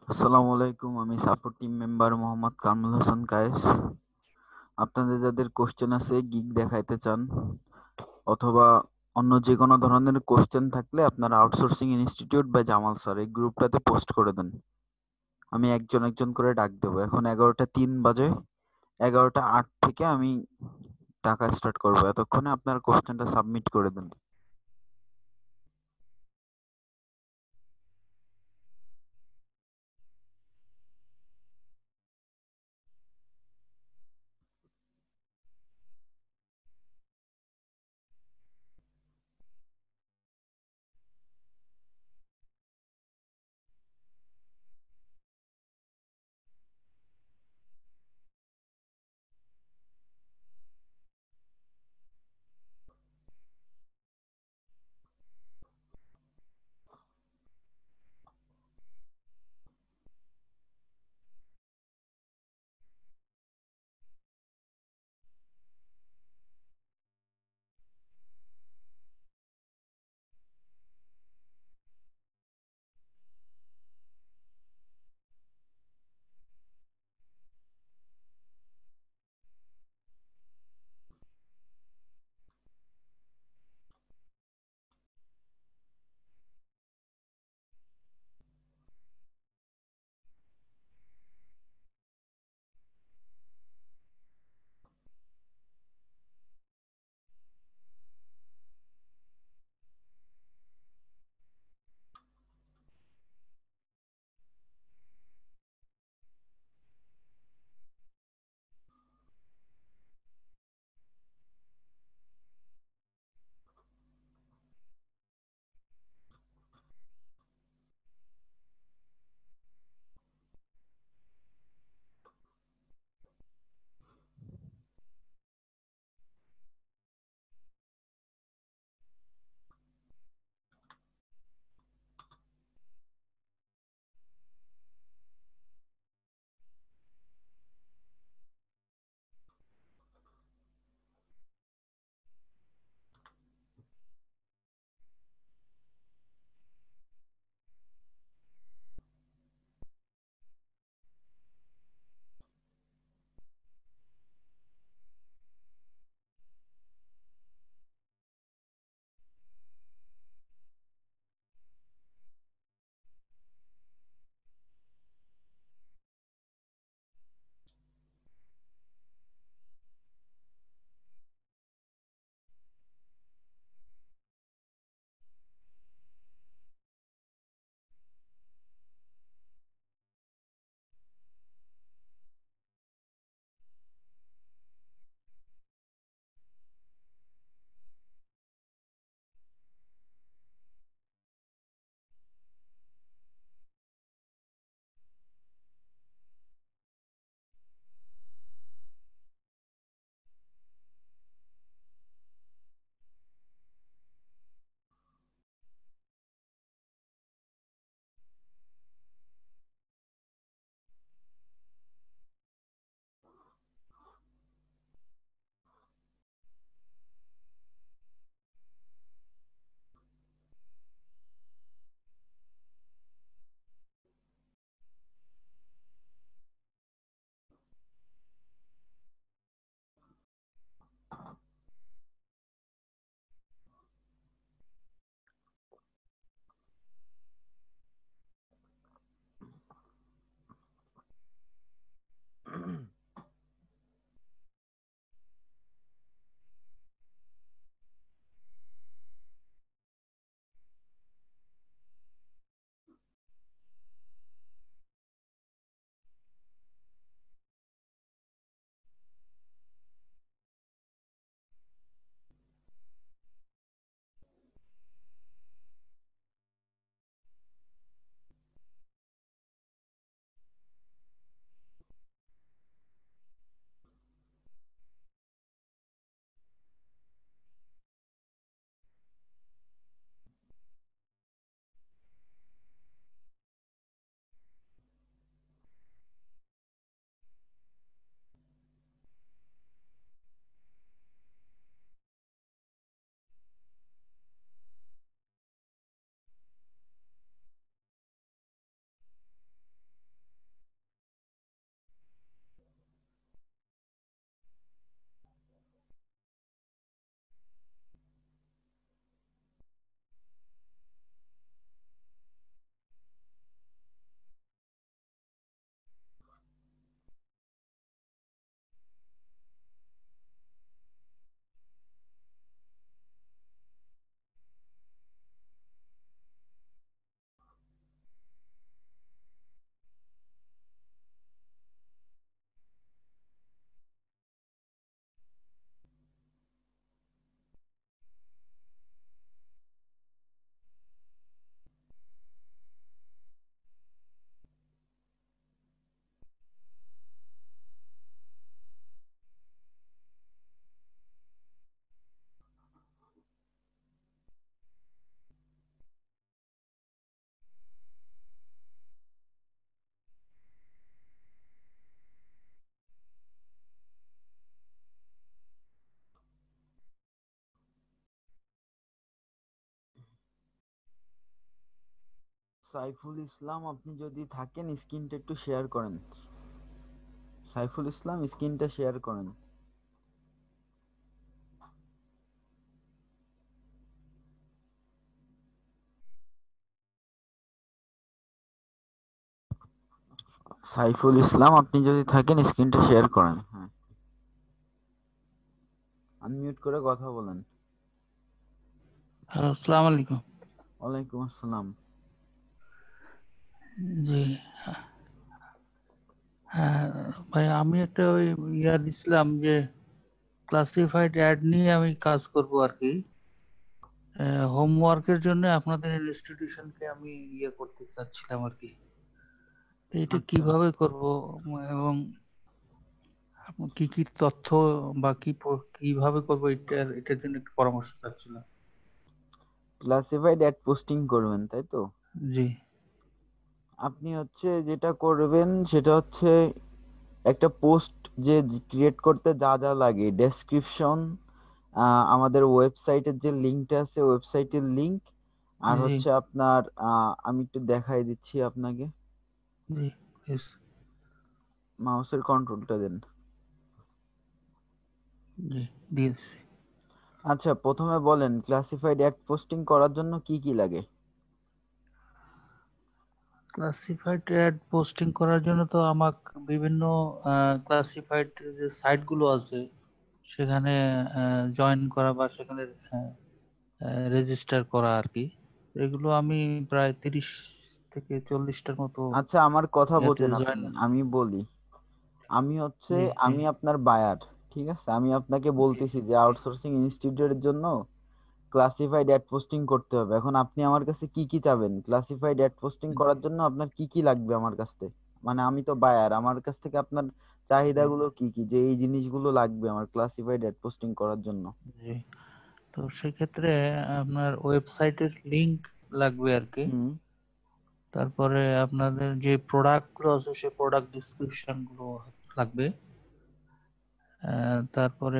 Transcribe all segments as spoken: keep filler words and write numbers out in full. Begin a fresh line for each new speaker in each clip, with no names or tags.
আসসালামু আলাইকুম। আমি support team member Mohammad Kamrul Hasan Kayes. আপনাদের যাদের কোশ্চেন আছে, গিগ দেখাইতে চান অথবা অন্য যেকোনো ধরনের কোশ্চেন থাকলে আপনারা আউটসোর্সিং ইনস্টিটিউট বা জামাল স্যার এই গ্রুপটাতে পোস্ট করে দেন। আমি একজন একজন করে ডাক দেবো। এখন এগারোটা তিন বাজে। এগারোটা আট থেকে আমি ডাকা স্টার্ট করবো। এতক্ষণে আপনার কোশ্চেনটা সাবমিট করে দেন। সাইফুল ইসলাম, আপনি যদি থাকেন স্ক্রিনটা একটু শেয়ার করেন। সাইফুল ইসলাম, স্ক্রিনটা শেয়ার করেন। সাইফুল ইসলাম, আপনি যদি থাকেন স্ক্রিনটা শেয়ার করেন। হ্যাঁ, আনমিউট করে কথা বলেন।
হ্যালো, আসসালামু আলাইকুম।
ওয়ালাইকুম আসসালাম।
জি, হ্যাঁ ভাই, আমি একটা ওই ইয়া দিছিলাম যে ক্লাসিফাইড অ্যাড নিয়ে আমি কাজ করব আর কি। হোমওয়ার্কের জন্য আপনাদের ইনস্টিটিউশনকে আমি ইয়ে করতে চাচ্ছিলাম আর কি। তো এটা
আচ্ছা,
কিভাবে করব এবং আপনি কি কি তথ্য বা কি প- কিভাবে করব এটার এটার জন্য একটু পরামর্শ চাচ্ছিলাম।
ক্লাসিফাইড অ্যাড পোস্টিং করবেন তাই তো?
জি,
আপনি হচ্ছে যেটা করবেন সেটা হচ্ছে একটা পোস্ট যে ক্রিয়েট করতে যা যা লাগে, ডেসক্রিপশন, আমাদের ওয়েবসাইটের যে লিঙ্কটা আছে ওয়েবসাইটের লিঙ্ক, আর
জি,
হচ্ছে আপনার আহ, আমি একটু দেখাই দিচ্ছি আপনাকে।
জি, প্লিজ।
মাউসের কন্ট্রোলটা দেন।
জি, দিয়েছি।
আচ্ছা, প্রথমে বলেন ক্লাসিফাইড অ্যাড পোস্টিং করার জন্য কি কি লাগে?
ক্লাসিফাইড অ্যাড পোস্টিং করার জন্য তো আমাকে বিভিন্ন ক্লাসিফাইড যে সাইটগুলো আছে সেখানে জয়েন করা বা সেখানে রেজিস্টার করা আর কি। এগুলো আমি প্রায় তিরিশ থেকে চল্লিশটার মতো
আচ্ছা, আমার কথা
ইয়াতে
বোঝেন
জয়েন।
আপনি, আমি বলি। আমি হচ্ছে,
জি, জি,
আমি আপনার বায়ার। ঠিক আছে, আমি আপনাকে
জি,
বলতেছি যে আউটসোর্সিং ইনস্টিটিউটের জন্য ক্লাসিফাইড অ্যাড পোস্টিং করতে হবে। এখন আপনি আমার কাছে কি কি চাবেন? ক্লাসিফাইড অ্যাড পোস্টিং করার জন্য আপনার কি কি লাগবে আমার কাছ থেকে? মানে আমি তো বায়ার, আমার কাছ থেকে আপনার
জি,
চাহিদাগুলো কি কি, যে এই জিনিসগুলো লাগবে আমার ক্লাসিফাইড অ্যাড পোস্টিং করার জন্য?
জি। তো সেক্ষেত্রে আপনার ওয়েবসাইটের লিংক লাগবে আর কি।
হুম।
তারপরে আপনাদের যে প্রোডাক্টগুলো আছে সেই প্রোডাক্ট ডিসক্রিপশন গুলো লাগবে। আহ, তারপরে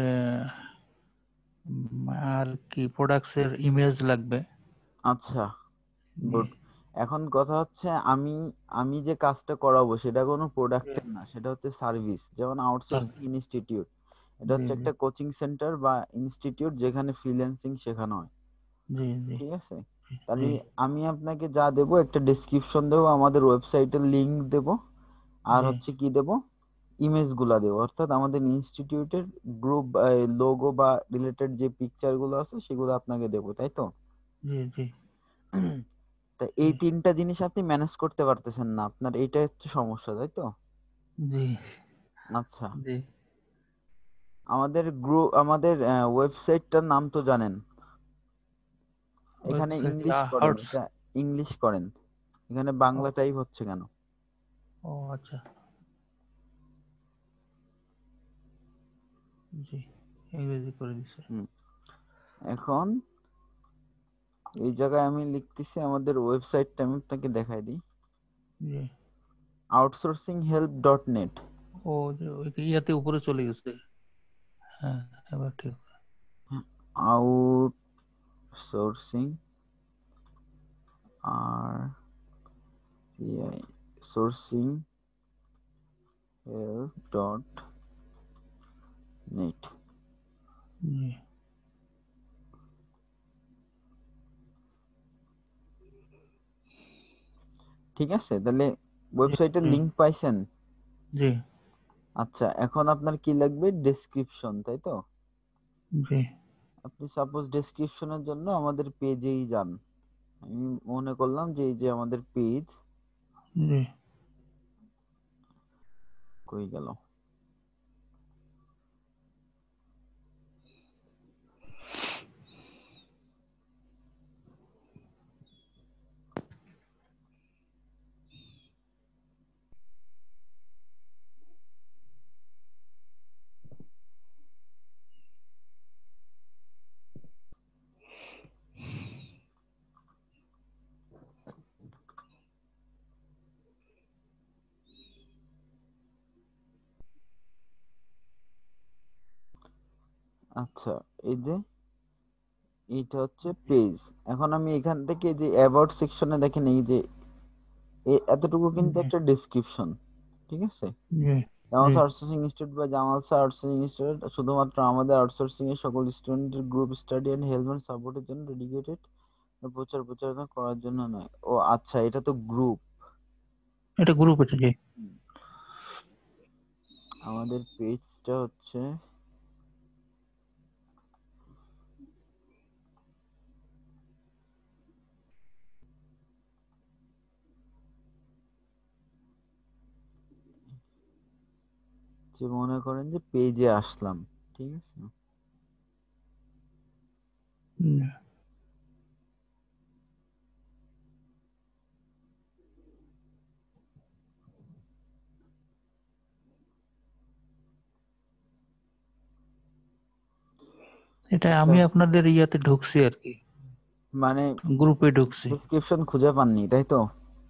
উম, আর কি প্রোডাক্টসের ইমেজ লাগবে।
আচ্ছা,
জি,
গুড। এখন কথা হচ্ছে, আমি আমি যে কাজটা করাবো সেটা কোনো
জি,
প্রোডাক্টের না, সেটা হচ্ছে সার্ভিস। যেমন
স্যার।
আউটসোর্সিং ইনস্টিটিউট, এটা
জি,
হচ্ছে
জি,
একটা কোচিং সেন্টার বা ইনস্টিটিউট যেখানে ফ্রিল্যান্সিং শেখানো হয়।
জি, জি,
ঠিক আছে,
জি,
তাহলে আমি আপনাকে যা দেবো, একটা ডেসক্রিপশন দেবো, আমাদের ওয়েবসাইটের লিংক দেবো, আর
জি,
হচ্ছে কি দেবো, ইমেজ গুলা দেবো, অর্থাৎ আমাদের ইনস্টিটিউটের গ্রুপ লোগো বা রিলেটেড যে পিকচার গুলো আছে সেগুলো আপনাকে দেবো, তাই তো?
জি, জি,
তা
জি,
এই তিনটা জিনিস আপনি ম্যানেজ করতে পারতেছেন না, আপনার এইটা হচ্ছে সমস্যা, তাই তো?
জি,
আচ্ছা,
জি।
আমাদের গ্রুপ, আমাদের ওয়েবসাইটটার নাম তো জানেন। এখানে
ওয়েবসাইট
ইংলিশ করেন,
হার্টস।
এটা ইংলিশ করেন, এখানে
ও,
বাংলা টাইপ হচ্ছে কেন?
ও আচ্ছা। জি, ইংরেজি করে দিছে।
হুম। এখন এই জায়গায় আমি লিখতেছি আমাদের ওয়েবসাইটটা, আমি আপনাকে দেখাই দিই।
জি।
Outsourcing help dot net.
ও যে ওই ইয়াতে উপরে চলে গেছে। হ্যাঁ, এবার ঠিক।
আউটসোর্সিং, আর সোর্সিং হেল্প ডট নেট।
জি,
ঠিক আছে, তাহলে
জি,
ওয়েবসাইটের
জি,
লিংক পাইছেন?
জি,
আচ্ছা, এখন আপনার কি লাগবে? ডেসক্রিপশন, তাই তো?
জি,
আপনি সাপোজ ডেসক্রিপশনের জন্য আমাদের পেজেই যান। আমি মনে করলাম যে এই যে আমাদের পেজ,
জি।
কই গেল? আচ্ছা, এই যে এইটা হচ্ছে পেজ। এখন আমি এখান থেকে যে অ্যাবাউট সেকশনে দেখেন, এই যে এতটুকু কিন্তু
জি
একটা ডেসক্রিপশন, ঠিক আছে?
জি
জামালস
জি
আউটসোর্সিং ইনস্টিটিউট বা জামালস আউটসোর্সিং ইনস্টিটিউট শুধুমাত্র আমাদের আউটসোর্সিং এর সকল স্টুডেন্টের group study and help and সাপোর্টের জন্য ডেডিকেটেড, প্রচার প্রচারণা করার জন্য নয়। ও আচ্ছা, এটা তো গ্রুপ।
এটা গ্রুপ আছে। জি
আমাদের পেজটা হচ্ছে, যে মনে করেন যে পেজে আসলাম, ঠিক আছে?
হুম, এটা
আচ্ছা,
আমি আপনাদের ইয়াতে ঢুকছি আর কি,
মানে
গ্রুপে ঢুকছি।
ডেসক্রিপশন খুঁজে পাননি তাই তো?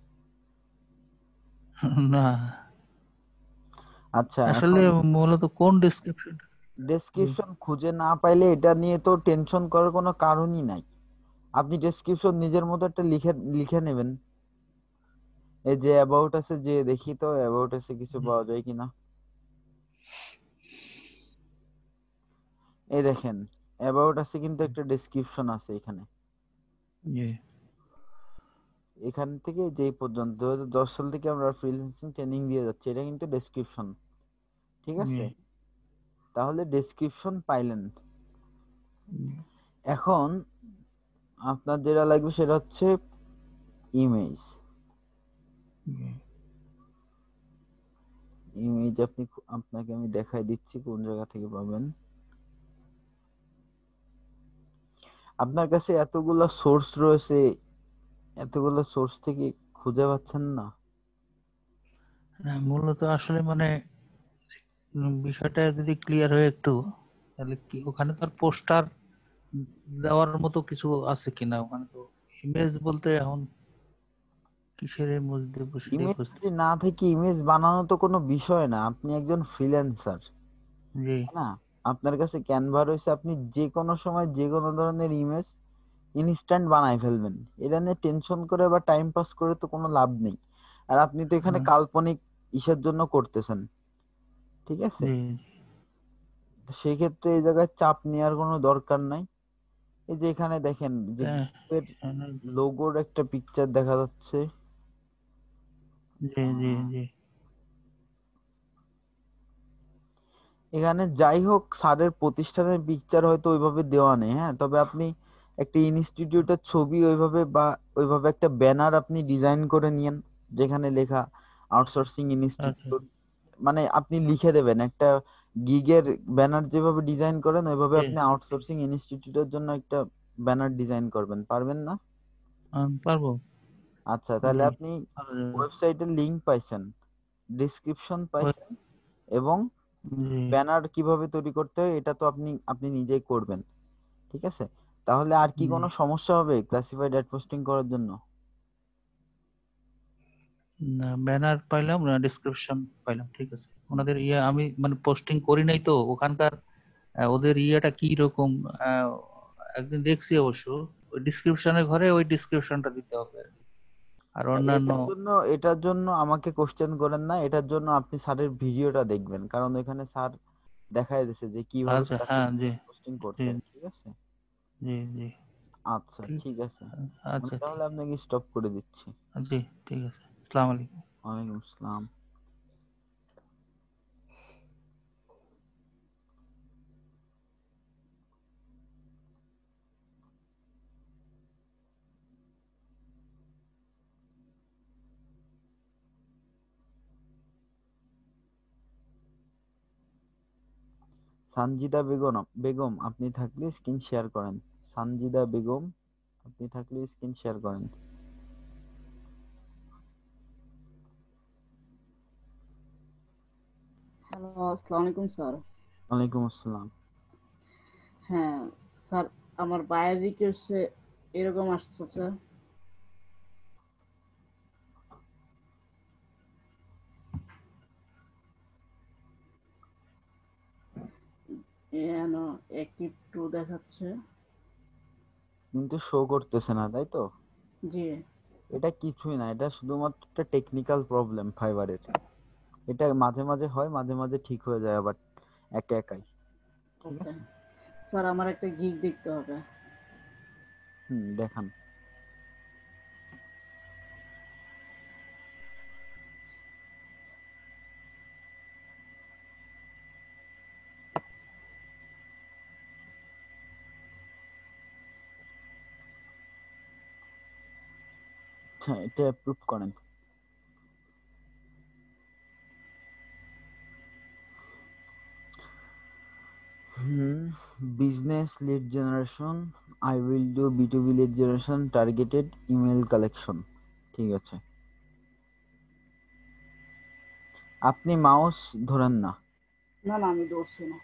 না,
আচ্ছা,
আসলে
এখন
মূলত কোন ডেসক্রিপশন? জি
ডেসক্রিপশন খুঁজে না পাইলে এটা নিয়ে তো টেনশন করার কোনো কারণই নাই। আপনি ডেসক্রিপশন নিজের মতো একটা লিখে লিখে নেবেন। এই যে অ্যাবাউট আছে, যে দেখি তো অ্যাবাউট আছে কিছু
জি
পাওয়া যায় কিনা। এই দেখেন, অ্যাবাউট আছে কিন্তু একটা ডেসক্রিপশন আছে এখানে।
জি
এখান থেকে যে পর্যন্ত দুই হাজার দশ সাল থেকে আমরা ফ্রিল্যান্সিং ট্রেনিং দিয়ে যাচ্ছি, এটা কিন্তু ডেসক্রিপশন, ঠিক
জি
আছে? তাহলে ডেসক্রিপশন পাইলেন।
জি
এখন আপনার যেটা লাগবে সেটা হচ্ছে ইমেজ।
জি।
ইমেজ আপনি, আপনাকে আমি দেখাই দিচ্ছি কোন জায়গা থেকে পাবেন। আপনার কাছে এতগুলো সোর্স রয়েছে, এতগুলো সোর্স থেকে খুঁজে পাচ্ছেন না?
না, মূলত আসলে মানে উম, বিষয়টা যদি ক্লিয়ার হয় একটু, তাহলে কি ওখানে তার পোস্টার দেওয়ার মতো কিছু আছে কিনা? ওখানে তো ইমেজ বলতে এখন কিসের মধ্যে সেটাই
ইমেজ যদি
বুঝতেছি।
না থেকে ইমেজ বানানো তো কোনো বিষয় না, আপনি একজন ফ্রিল্যান্সার,
জি
তাই না? আপনার কাছে ক্যানভা রয়েছে, আপনি যে কোনো সময় যে কোনো ধরনের ইমেজ ইনস্ট্যান্ট বানাই ফেলবেন। এটা নিয়ে টেনশন করে বা টাইম পাস করে তো কোনো লাভ নেই। আর আপনি তো এখানে
হ্যাঁ,
কাল্পনিক ইসের জন্য করতেছেন, ঠিক আছে?
জি
তো সেই ক্ষেত্রে এই জায়গায় চাপ নেওয়ার কোনো দরকার নাই। এই যে এখানে দেখেন যে
তা-
গ্রুপের
হ্যাঁ,
লোগোর একটা পিকচার দেখা যাচ্ছে।
জি জি
আহ,
জি
এখানে যাই হোক, স্যারের প্রতিষ্ঠানের পিকচার হয়তো ওইভাবে দেওয়া নেই, হ্যাঁ, তবে আপনি একটা ইনস্টিটিউটের ছবি ওইভাবে বা ওইভাবে একটা ব্যানার আপনি ডিজাইন করে নিয়েন, যেখানে লেখা আউটসোর্সিং
আচ্ছা
ইনস্টিটিউট। মানে আপনি লিখে দেবেন একটা গিগের ব্যানার যেভাবে ডিজাইন করেন ওইভাবে
জি
আপনি আউটসোর্সিং ইনস্টিটিউটের জন্য একটা ব্যানার ডিজাইন করবেন, পারবেন না?
আমি পারবো।
আচ্ছা, তাহলে
জি
আপনি
পারা যাবে।
ওয়েবসাইটের লিংক পাইছেন, ডিসক্রিপশন
ওই-
পাইছেন, এবং
জি
ব্যানার কিভাবে তৈরি করতে হয় এটা তো আপনি আপনি নিজেই করবেন, ঠিক আছে? তাহলে আর কি
জি
কোনো সমস্যা হবে ক্লাসিফাইড অ্যাড পোস্টিং করার জন্য?
না, ব্যানার পাইলাম না, ডিসক্রিপশন পাইলাম, ঠিক আছে। ওনাদের ইয়ে আমি মানে পোস্টিং করি নাই তো ওখানকার, আহ, ওদের ইয়েটা কি রকম, আহ, একদিন দেখছি অবশ্য। ওই ডিসক্রিপশনের ঘরে ওই ডিসক্রিপশনটা দিতে হবে আর কি। আর অন্যান্য।
এটার জন্য এটার জন্য আমাকে কোশ্চেন করেন না, এটার জন্য আপনি স্যারের ভিডিওটা দেখবেন, কারণ এখানে স্যার দেখাই দিয়েছে যে কিভাবে
আচ্ছা হ্যাঁ,
ক্লাসিফাইড
জি
অ্যাড পোস্টিং
জি
করতে হয়, ঠিক আছে?
জি জি
আচ্ছা,
ঠিক।
ঠিক আছে। আমি
আচ্ছা ঠিক।
তাহলে আপনাকে স্টপ করে দিচ্ছি।
জি ঠিক আছে। আসসালামু আলাইকুম।
ওয়ালাইকুম আসসালাম। সানজিদা বেগম, বেগম আপনি থাকলে স্ক্রিন শেয়ার করেন। সানজিদা বেগম আপনি থাকলে স্ক্রিন শেয়ার করেন।
হ্যালো, আসসালামু আলাইকুম স্যার।
ওয়ালাইকুম আসসালাম।
হ্যাঁ স্যার, আমার বায়োর রিকোয়েস্টে এরকম আসছে স্যার। এন অ্যাক্টিভ টু দেখাচ্ছে।
কিন্তু শো করতেছে না, তাই তো?
জি
এটা কিছুই না, এটা শুধুমাত্র একটা টেকনিক্যাল প্রবলেম ফাইবারের। এটা মাঝে মাঝে হয়, মাঝে মাঝে ঠিক হয়ে যায় আবার একা একাই। ঠিক
ওকে
আছে।
স্যার, আমার একটা গিগ দেখতে হবে।
হুম, দেখান। হ্যাঁ, এটা অ্যাপ্রুভ করেন। হুম, business lead generation, I will do B to B lead generation, targeted email collection. ঠিক আছে, আপনি মাউস ধরেন না।
না না, আমি ধরছি না।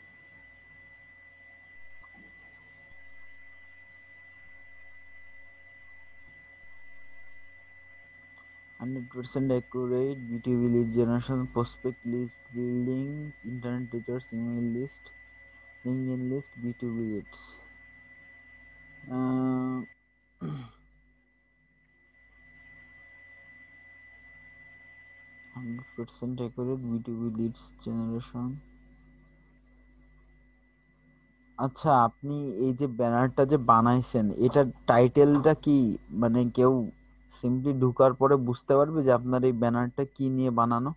Hundred percent accurate B to B lead generation, prospect list building, internet teachers, email list, LinkedIn list, B to B leads. Hundred percent accurate B to B leads generation. আচ্ছা, আপনি এই যে ব্যানারটা যে বানাইছেন, এটার টাইটেলটা কি? মানে কেউ সিম্পলি ঢুকার পরে বুঝতে পারবে যে আপনার এই ব্যানারটা কি নিয়ে বানানো?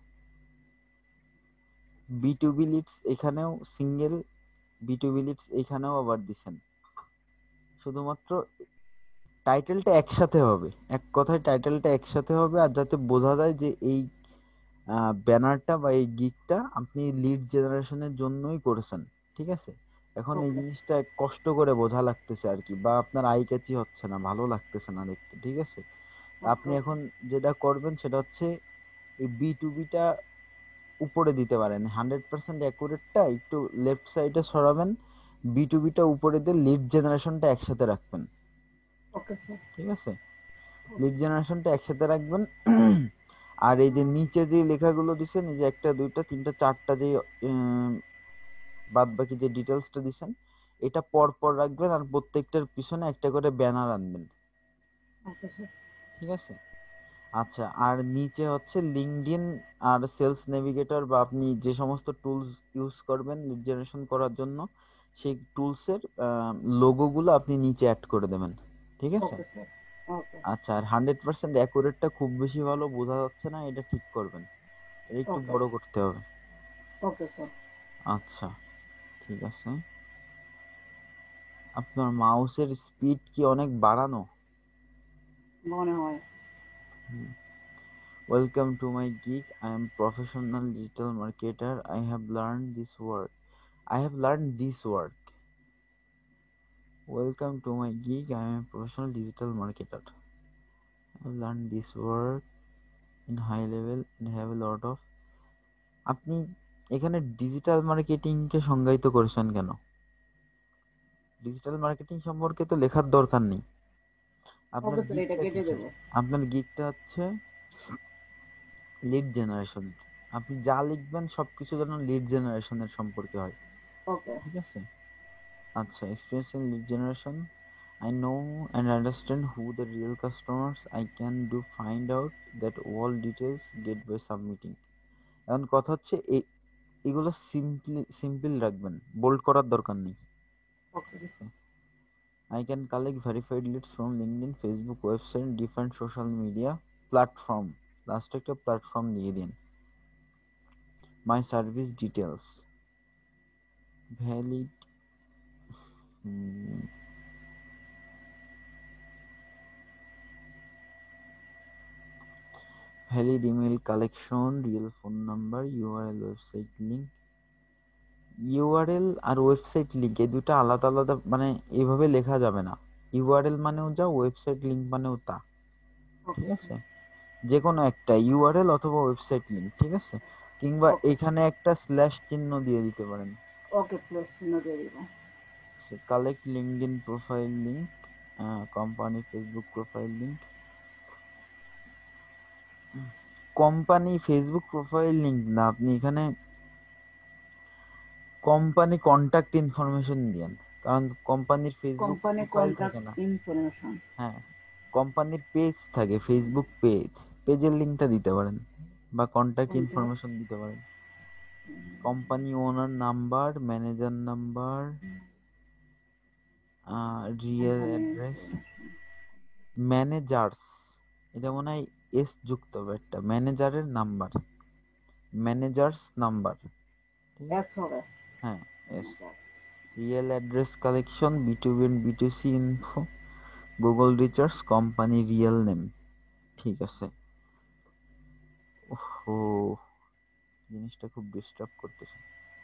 বি টু বি লিডস এখানেও single, B to B leads এখানেও আবার দিছেন। শুধুমাত্র টাইটেলটা একসাথে হবে, এক কথায় টাইটেলটা একসাথে হবে, আর যাতে বোঝা যায় যে এই ব্যানারটা বা এই গিগটা আপনি লিড জেনারেশনের জন্যই করেছেন। ঠিক আছে, এখন এই
ওকে
জিনিসটা কষ্ট করে বোঝা লাগতেছে আর কি, বা আপনার আই ক্যাচি হচ্ছে না, ভালো লাগতেছে না দেখতে। ঠিক আছে,
ওকে
আপনি
ওকে
এখন যেটা করবেন সেটা হচ্ছে এই বি টু বিটা উপরে দিতে পারেন, হান্ড্রেড পার্সেন্ট অ্যাকুরেটটা একটু লেফট সাইডে সরাবেন, বি টু বিটা উপরে দিয়ে লিড জেনারেশনটা একসাথে রাখবেন।
Okay sir.
ঠিক আছে, লিড জেনারেশনটা একসাথে রাখবেন। আর এই যে নিচে যে লেখাগুলো দিছেন, এই যে একটা দুইটা তিনটা চারটা যে বাদ বাকি যে ডিটেলসটা দিছেন, এটা পর পর রাখবেন, আর প্রত্যেকটার পিছনে একটা করে ব্যানার আনবেন।
Okay sir.
ঠিক আছে। আচ্ছা, আর নিচে হচ্ছে লিঙ্কডইন আর সেলস নেভিগেটর বা আপনি যে সমস্ত টুলস ইউজ করবেন লিড জেনারেশন করার জন্য, সেই টুলসের লোগোগুলো আপনি নিচে অ্যাড করে দেবেন। ঠিক আছে।
Okay sir. ওকে
আচ্ছা, আর হান্ড্রেড পার্সেন্ট অ্যাকুরেটটা খুব বেশি ভালো বোঝা যাচ্ছে না, এটা ঠিক করবেন, এটা একটু
ওকে
বড় করতে হবে।
Okay sir.
আচ্ছা, ঠিক আছে। আপনার মাউসের স্পিড কি অনেক বাড়ানো?
মনে হয়।
Welcome to my gig, I am professional digital marketer, I have learn this work, I have learn this work. Welcome to my gig, I am professional digital marketer, I have learn this work in high level and have a lot of। আপনি এখানে digital মার্কেটিংকে সংজ্ঞায়িত করেছেন কেন? Digital marketing সম্পর্কে তো লেখার দরকার নেই। আপনার
ওকে স্যার, এটা
গিগটা
কেটে
কিসের?
দেবো।
আপনার গিগটা হচ্ছে লিড জেনারেশন। আপনি যা লিখবেন সবকিছু যেন লিড জেনারেশনের সম্পর্কে হয়।
ওকে
ঠিক আছে। আচ্ছা, experience in lead generation, I know and understand who the real customers, I can do find out that all details get by submitting। এখন কথা হচ্ছে এ- এগুলো সিম্পলি সিম্পল রাখবেন, বোল্ড করার দরকার নেই।
ওকে
ঠিক আছে। I can collect verified leads from LinkedIn, Facebook, website, different social media platform। Last একটা প্ল্যাটফর্ম দিয়ে দিন। My service details, valid, hmm, valid email collection, real phone number, U R L, website link। URL আর website link এই দুটো আলাদা আলাদা, মানে এইভাবে লেখা যাবে না। ইউআরএল মানেও যা, ওয়েবসাইট লিংক মানেও তা। ঠিক
ওকে
আছে,
স্যার।
যে কোনো একটা ইউআরএল অথবা ওয়েবসাইট লিংক। ঠিক আছে, কিংবা
ওকে
এখানে একটা স্ল্যাশ চিহ্ন দিয়ে দিতে পারেন।
ওকে প্লাস চিহ্ন দিয়ে দিব।
Collect LinkedIn profile link, company Facebook profile link. Company Facebook profile link না, আপনি এখানে কোম্পানি কন্ট্যাক্ট ইনফরমেশন দিয়েন, কারণ কোম্পানির ফেসবুক
কোম্পানি
প্রোফাইল থাকে
কন্ট্যাক্ট
না।
ইনফরমেশন।
হ্যাঁ, কোম্পানির পেজ থাকে, ফেসবুক পেজ, পেজের লিঙ্কটা দিতে পারেন বা কন্ট্যাক্ট
কোনটা?
ইনফরমেশন দিতে পারেন। Company owner number, manager number, real
এখানে
অ্যাড্রেস, ম্যানেজার্স, এটা মনে হয় এস যুক্ত হবে একটা, ম্যানেজারের নাম্বার, ম্যানেজার্স নাম্বার, ঠিক আছে?
এস হবে।
হ্যাঁ, এস। Real address collection, B to B and B to C info, Google recharge, company real name, ঠিক আছে। ওহো, জিনিসটা খুব ডিস্টার্ব করতেছে।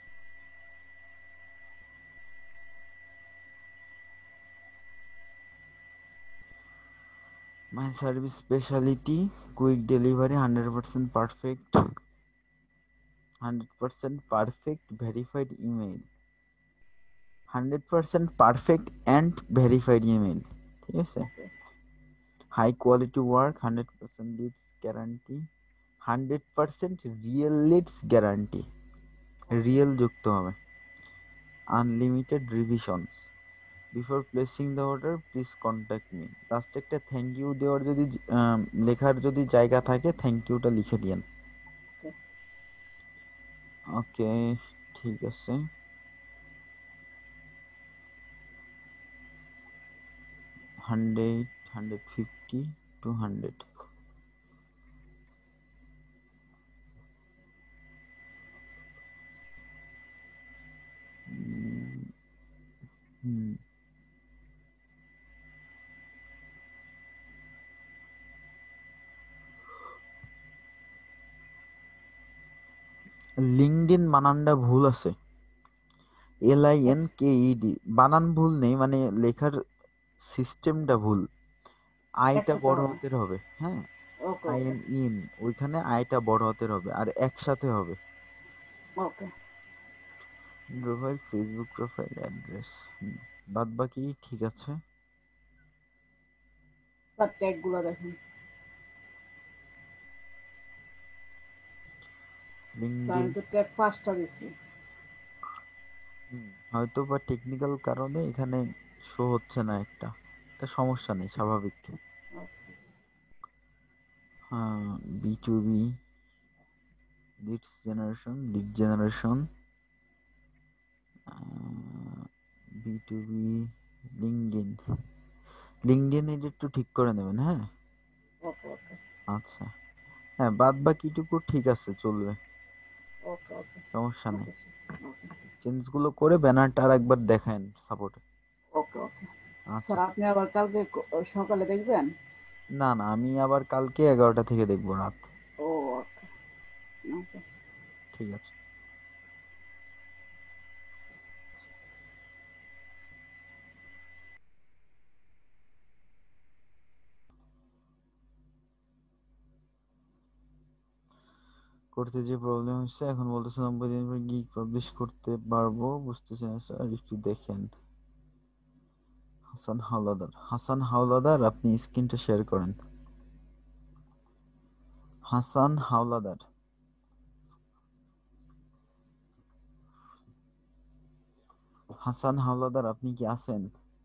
My service specialty, quick delivery, one hundred percent perfect, one hundred percent perfect verified email, one hundred percent perfect and verified email, ঠিক আছে।
Okay
high quality work, hundred percent leads guarantee, hundred percent real leads guarantee, real যুক্ত হবে, unlimited revisions, before placing the order please contact me. লাস্টে একটা thank you দেওয়ার যদি আহ, লেখার যদি জায়গা থাকে, থ্যাংক ইউটা লিখে দিয়েন। ওকে, ঠিক আছে। Hundred, hundred fifty, two hundred. হুম, লিঙ্কডিন বানানটা ভুল আছে, L I N K E D, বানান ভুল নেই, মানে লেখার সিস্টেমটা ভুল। আইটা
একসাথে
বড়
হবে।
হাতের হবে, হ্যাঁ,
okay
I
okay
N in, ওইখানে আইটা বড় হাতের হবে আর একসাথে হবে।
Okay
profile, Facebook profile, address, বাদ বাকি ঠিক আছে।
স্যার ট্যাগগুলো দেখুন। স্যার
লিঙ্কডিন,
আমি তো ট্যাগ পাঁচটা দিচ্ছি।
হয়তো বা টেকনিক্যাল কারণে এখানে শো হচ্ছে না একটা, এটা সমস্যা নেই, স্বাভাবিক। হ্যাঁ, B to B, leads generation, lead generation, B to B, LinkedIn, LinkedIn এটা একটু ঠিক করে নেবেন, হ্যাঁ।
ওকে ওকে
আচ্ছা, হ্যাঁ, বাদ বাকিটুকু ঠিক আছে, চলবে,
ওকে ওকে
সমস্যা নেই।
ওকে ওকে
চেঞ্জগুলো করে ব্যানারটা আর একবার দেখান সাপোর্টে।
ওকে ওকে
আচ্ছা,
স্যার আপনি আবার কালকে ক- সকালে দেখবেন?
না না, আমি আবার কালকে এগারোটা থেকে দেখবো রাত।
ও ওকে ওকে
ঠিক আছে। করতে যে প্রবলেম হচ্ছে, এখন বলতেছে নব্বই দিন পর গিগ পাবলিশ করতে পারবো, বুঝতেছি না স্যার, একটু দেখেন। হাসান হাওলাদার, হাসান হাওলাদার, আপনি স্ক্রিনটা শেয়ার করেন। হাসান হাওলাদার, হাসান হাওলাদার, আপনি কি আছেন?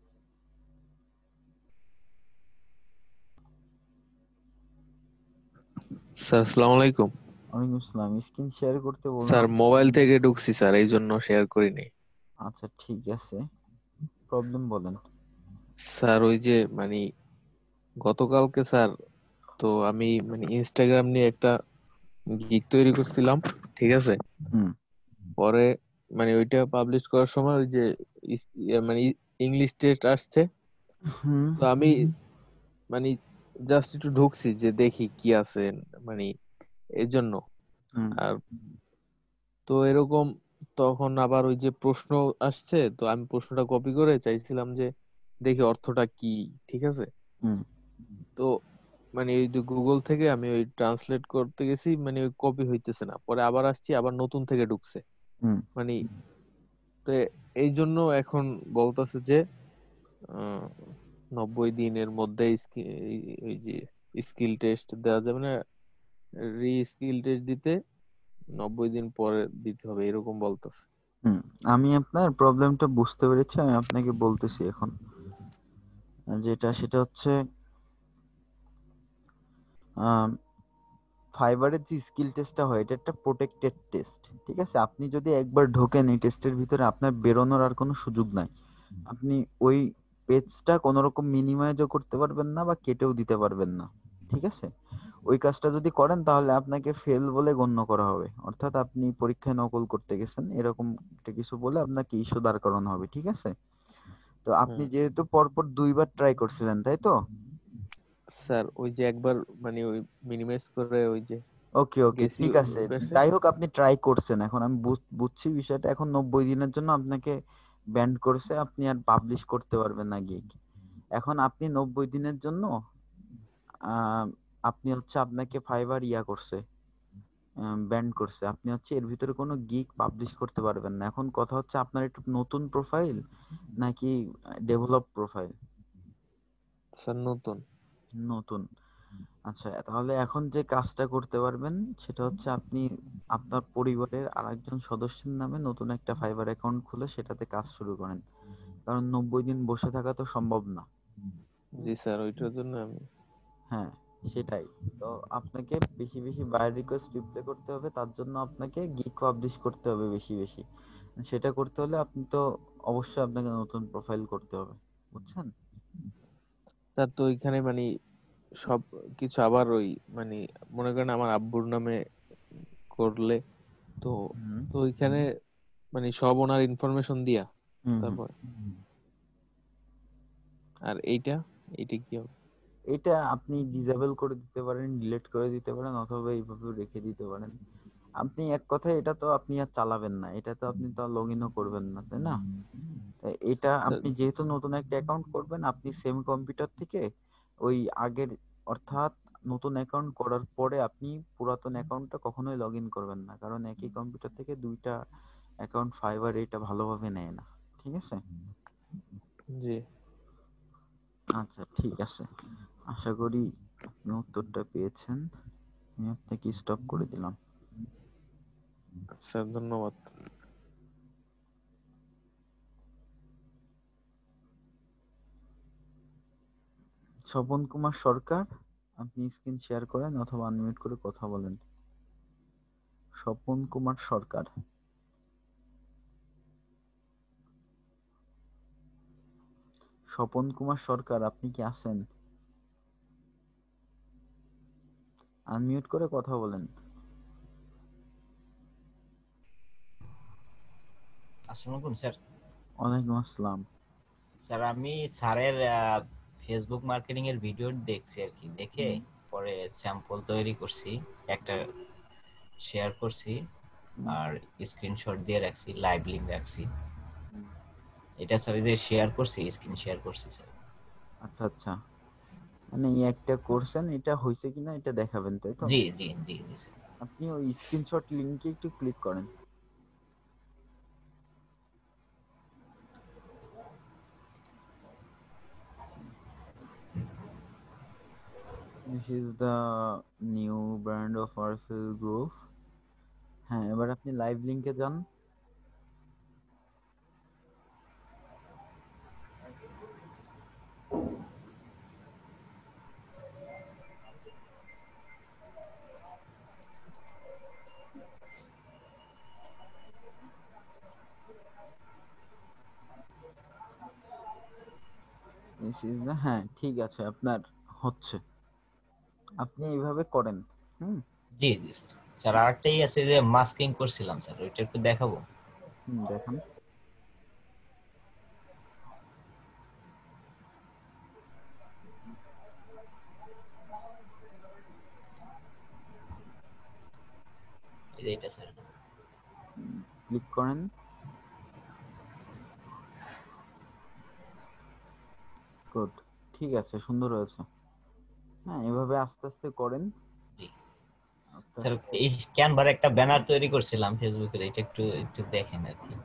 স্যার আসসালামু আলাইকুম।
ওয়ালাইকুম আসসালাম, স্ক্রিন শেয়ার করতে বললাম।
স্যার মোবাইল থেকে ঢুকছি স্যার, এই জন্য শেয়ার করিনি।
আচ্ছা, ঠিক আছে, প্রবলেম বলেন।
স্যার ওই যে মানে গতকালকে স্যার, তো আমি মানে ইনস্টাগ্রাম নিয়ে একটা গিগ তৈরি করছিলাম, ঠিক আছে।
হুম
পরে মানে ওইটা পাবলিশ করার সময় ওই যে ইস- ইয়ে মানে ইংলিশ টেস্ট আসছে,
হুম
তো আমি মানে জাস্ট একটু ঢুকছি যে দেখি কি আছে, মানে এই জন্য।
হুম
আর তো এরকম তখন আবার ওই যে প্রশ্ন আসছে, তো আমি প্রশ্নটা কপি করে চাইছিলাম যে দেখি অর্থটা কি, ঠিক আছে।
হুম
তো মানে ওই যে গুগল থেকে আমি ওই ট্রান্সলেট করতে গেছি, মানে ওই কপি হইতেছে না, পরে আবার আসছি, আবার নতুন থেকে ঢুকছে
হুম
মানে। তো এই জন্য এখন বলতেছে যে আহ, নব্বই দিনের মধ্যে স্কি- এই এই যে স্কিল টেস্ট দেওয়া যাবে না, রি স্কিল টেস্ট দিতে নব্বই দিন পরে দিতে হবে, এরকম বলতেছে।
হুম আমি আপনার প্রবলেমটা বুঝতে পেরেছি, আমি আপনাকে বলতেছি এখন। যেটা সেটা হচ্ছে, আম, ফাইবারের যে স্কিল টেস্টটা হয় এটা একটা প্রোটেক্টেড টেস্ট, ঠিক আছে? আপনি যদি একবার ঢোকেন এই টেস্টের ভিতরে, আপনার বেরোনোর আর কোনো সুযোগ নাই। আপনি ওই পেজটা কোনো রকম মিনিমাইজও করতে পারবেন না বা কেটেও দিতে পারবেন না, ঠিক আছে? ওই কাজটা যদি করেন তাহলে আপনাকে ফেল বলে গণ্য করা হবে, অর্থাৎ আপনি পরীক্ষায় নকল করতে গেছেন এরকম একটা কিছু বলে আপনাকে ইস্যু দাঁড় করানো হবে, ঠিক আছে? তো আপনি
হুম
যেহেতু পরপর দুইবার ট্রাই করছিলেন, তাই তো?
স্যার, ওই যে একবার মানে ওই মিনিমাইজ করে ওই যে
ওকে ওকে,
গেছি
ঠিক আছে।
বেশে।
যাই হোক, আপনি ট্রাই করছেন, এখন আমি বুঝ- বুঝছি বিষয়টা। এখন নব্বই দিনের জন্য আপনাকে ব্যান্ড করছে, আপনি আর পাবলিশ করতে পারবেন না গিগ। এখন আপনি নব্বই দিনের জন্য আহ, আপনি হচ্ছে, আপনাকে ফাইবার ইয়া করছে, ব্যান্ড করছে, আপনি হচ্ছে এর ভিতরে কোনো গিগ পাবলিশ করতে পারবেন না। এখন কথা হচ্ছে, আপনার একটু নতুন প্রোফাইল নাকি ডেভেলপ প্রোফাইল?
স্যার নতুন।
নতুন। আচ্ছা, তাহলে এখন যে কাজটা করতে পারবেন সেটা হচ্ছে, আপনি আপনার পরিবারের আরেকজন সদস্যের নামে নতুন একটা ফাইবার অ্যাকাউন্ট খুলে সেটাতে কাজ শুরু করেন, কারণ নব্বই দিন বসে থাকা তো সম্ভব না।
জি স্যার, ওইটার জন্য আমি।
হ্যাঁ, সেটাই। তো আপনাকে বেশি বেশি বায়ার রিকোয়েস্ট রিপ্লাই করতে হবে, তার জন্য আপনাকে গিগ পাবলিশ করতে হবে বেশি বেশি। সেটা করতে হলে আপনি তো অবশ্যই আপনাকে নতুন প্রোফাইল করতে হবে, বুঝছেন?
স্যার তো ওইখানে মানে সব কিছু আবার ওই মানে মনে করেন আমার আব্বুর নামে করলে তো
হুম
তো ওইখানে মানে সব ওনার ইনফরমেশন দিয়া
হুম হুম।
তারপর। আর এইটা এইটা কি হবে?
এটা আপনি ডিসেবল করে দিতে পারেন, ডিলিট করে দিতে পারেন, অথবা এইভাবেও রেখে দিতে পারেন। আপনি এক কথায়, এটা তো আপনি আর চালাবেন না, এটা তো আপনি তো লগ ইনও করবেন না, তাই না? তাই এটা
স্যার
আপনি যেহেতু নতুন একটা অ্যাকাউন্ট করবেন, আপনি সেম কম্পিউটার থেকে ওই আগের, অর্থাৎ নতুন অ্যাকাউন্ট করার পরে আপনি পুরাতন অ্যাকাউন্টটা কখনোই লগ ইন করবেন না, কারণ একই কম্পিউটার থেকে দুইটা অ্যাকাউন্ট ফাইবার এটা ভালোভাবে নেয় না, ঠিক আছে?
জি
আচ্ছা, ঠিক আছে। আশা করি আপনি উত্তরটা পেয়েছেন। আমি আপনাকে স্টপ করে দিলাম।
স্যার, ধন্যবাদ।
স্বপন কুমার সরকার, আপনি স্ক্রিন শেয়ার করেন অথবা আনমিউট করে কথা বলেন। স্বপন কুমার সরকার, স্বপন কুমার সরকার, আপনি কি আছেন? আনমিউট করে কথা বলেন।
আসসালামু আলাইকুম স্যার।
ওয়ালাইকুম আসসালাম।
স্যার আমি স্যারের ফেসবুক মার্কেটিং এর ভিডিও দেখছি আর কি, দেখে
হুম
পরে স্যাম্পল তৈরি করছি, একটা শেয়ার করছি
হুম
আর স্ক্রিনশট দিয়ে রাখছি, লাইভ লিংক রাখছি।
হুম।
এটা স্যার যে শেয়ার করছি, স্ক্রিন শেয়ার করছি স্যার।
আচ্ছা আচ্ছা, মানে এই একটা করছেন, এটা হয়েছে কিনা এটা দেখাবেন, তাই তো?
জি জি জি জি স্যার।
আপনি ওই স্ক্রিনশট লিংকে একটু ক্লিক করেন। This is the new brand of আরফেল গ্রুপ। হ্যাঁ, এবার আপনি লাইভ লিংকে যান। দিস ইজ দ্য, হ্যাঁ ঠিক আছে, আপনার হচ্ছে। আপনি এইভাবে করেন। হুম
জি জি স্যার। স্যার আরেকটাই আছে যে মাস্কিং করছিলাম স্যার, ওইটা একটু দেখাবো?
হুম দেখান।
এই যে এটা স্যার।
ক্লিক করেন। গুড, ঠিক আছে, সুন্দর হয়েছে। হ্যাঁ, এভাবে আস্তে আস্তে করেন,
জি
আস্তে
স্যার,
আস্তে।
এই ক্যানভার একটা ব্যানার তৈরি করছিলাম ফেসবুকের, এটা একটু একটু দেখেন আর কি।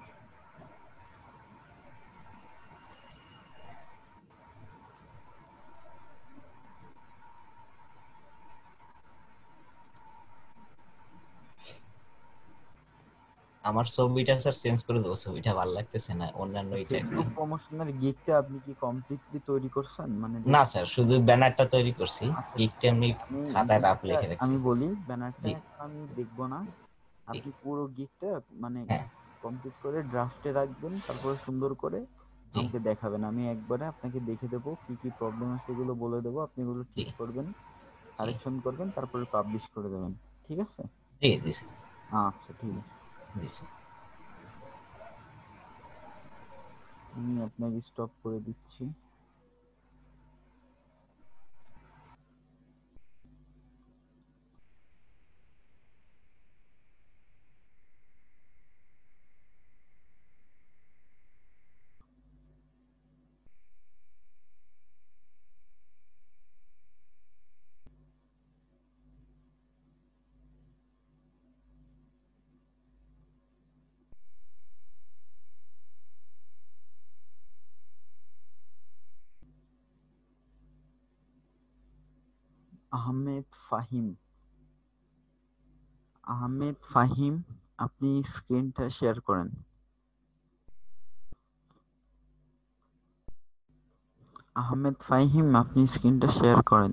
আমার ছবিটা স্যার চেঞ্জ করে দেবো, ছবিটা ভালো লাগতেছে না, অন্যান্য এটা
ফেসবুক প্রমোশনের গিগটা আপনি কি কমপ্লিটলি তৈরি করছেন, মানে
না
দেখছেন?
স্যার, শুধু ব্যানারটা তৈরি করছি,
আচ্ছা
গিকটা
ঠিক
এমনি
আছে, আমি
খাতায় রাফ
গিগটা
লিখে রাখছি।
আমি বলি, ব্যানারটা
জি
এখন আমি দেখবো না,
জি।
আপনি পুরো গিগটা মানে
হ্যাঁ
কমপ্লিট করে ড্রাফটে রাখবেন, তারপরে সুন্দর করে
জি
আমাকে দেখাবেন, আমি একবারে আপনাকে দেখে দেবো, কি কি প্রবলেম আছে এগুলো বলে দেবো, আপনি এগুলো
জি
ঠিক করবেন,
জি
কারেকশন করবেন, তারপরে পাবলিশ করে দেবেন। ঠিক আছে?
জি জি স্যার।
আচ্ছা ঠিক আছে,
জি স্যার।
আমি আপনাকে স্টপ করে দিচ্ছি। আহমেদ ফাহিম, আহমেদ ফাহিম, আপনি স্ক্রিনটা শেয়ার করেন। আহমেদ ফাহিম, আপনি স্ক্রিনটা শেয়ার করেন।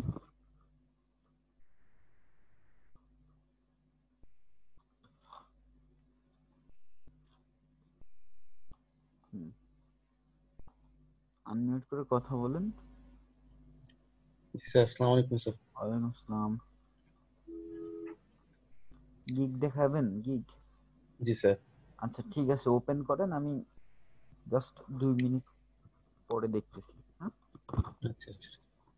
আনমিউট করে কথা বলেন।
স্যার আসসালামু আলাইকুম স্যার।
ওয়ালাইকুম আসসালাম। গিগ দেখাবেন? গিগ?
জি স্যার।
আচ্ছা ঠিক আছে, ওপেন করেন, আমি জাস্ট দুই মিনিট পরে দেখতেছি। হ্যাঁ,
আচ্ছা আচ্ছা।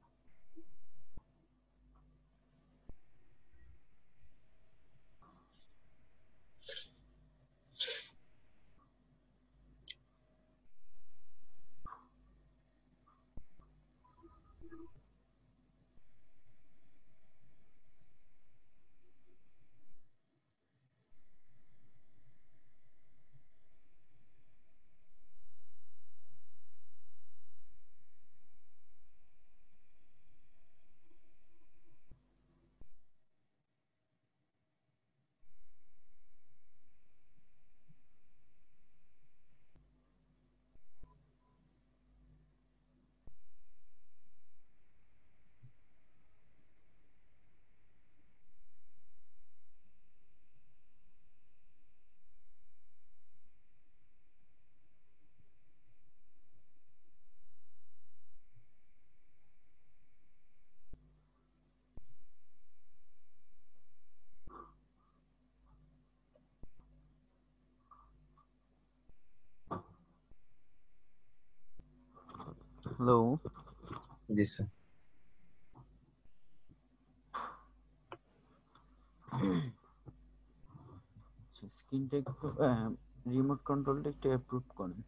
হ্যালো।
জি স্যার।
স্ক্রিনটা একটু রিমোট কন্ট্রোলটা একটু অ্যাপ্রুভ করেন।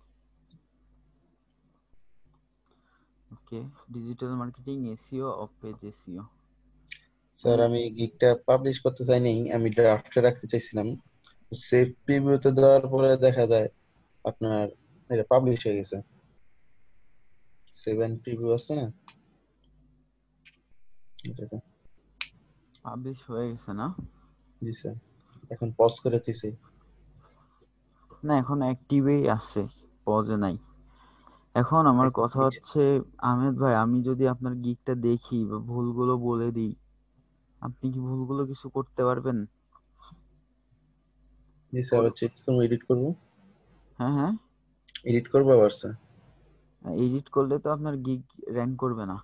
Okay, digital marketing, SEO, off page SEO.
Sir আমি গিগটা পাবলিশ করতে চাই নাই, আমি ড্রাফটে রাখতে চাইছিলাম। সেভ প্রিভিউতে দেওয়ার পরে দেখা যায় আপনার এটা পাবলিশ হয়ে গেছে। সেভেন প্রিভিউ আছে না এটাতে।
পাবলিশ হয়ে গেছে না?
জি স্যার, এখন পজ করে দিছি।
না, এখন অ্যাক্টিভেই আছে, পজে নাই। এখন আমার
এখন
কথা
নিচে।
হচ্ছে, আহমেদ ভাই, আমি যদি আপনার গিগটা দেখি বা ভুলগুলো বলে দিই, আপনি কি ভুলগুলো কিছু করতে পারবেন?
জি স্যার, আবার চেক তুমি এডিট করবো।
হ্যাঁ হ্যাঁ,
এডিট করবো আবার স্যার।
এডিট করলে তো আপনার গিগ র্যাঙ্ক করবে না।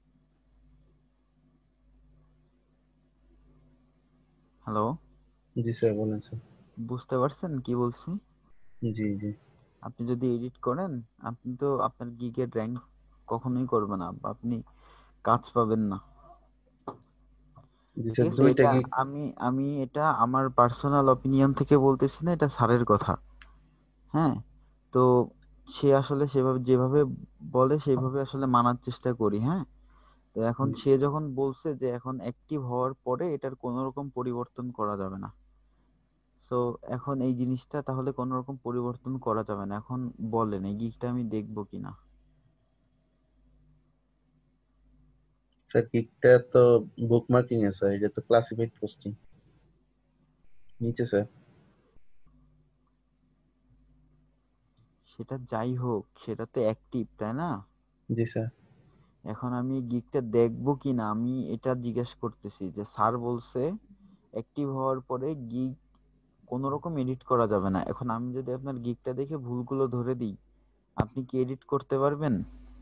হ্যালো,
জি স্যার বলেন স্যার।
বুঝতে পারছেন কি বলছি?
জি জি।
আপনি যদি এডিট করেন, আপনি তো আপনার গিগের র্যাঙ্ক কখনোই করবে না, বা আপনি কাজ পাবেন না।
জি
ঠিক
স্যার
আছে,
দুইটা
এটা
গিগ।
আমি আমি এটা আমার পার্সোনাল অপিনিয়ন থেকে বলতেছি না, এটা স্যারের কথা। হ্যাঁ, তো সে আসলে সেভাবে যেভাবে বলে সেভাবে আসলে মানার চেষ্টা করি। হ্যাঁ, তো এখন সে যখন বলছে যে এখন অ্যাক্টিভ হওয়ার পরে এটার কোনো রকম পরিবর্তন করা যাবে না, তো এখন এই জিনিসটা তাহলে কোনো রকম পরিবর্তন করা যাবে না, এখন বলেন এই গিকটা আমি দেখবো কিনা?
স্যার গিগটা তো বুকমার্কিং এ স্যার, এটা তো ক্লাসিফাইড পোস্টিং নিচে স্যার।
সেটা যাই হোক, সেটা তো অ্যাক্টিভ, তাই না?
জি স্যার।
এখন আমি গিগটা দেখবো কিনা আমি এটা জিজ্ঞেস করতেছি, যে স্যার বলছে অ্যাক্টিভ হওয়ার পরে গিগ কোনো রকম এডিট করা যাবে না। এখন আমি যদি আপনার গিগটা দেখে ভুলগুলো ধরে দিই, আপনি কি এডিট করতে পারবেন?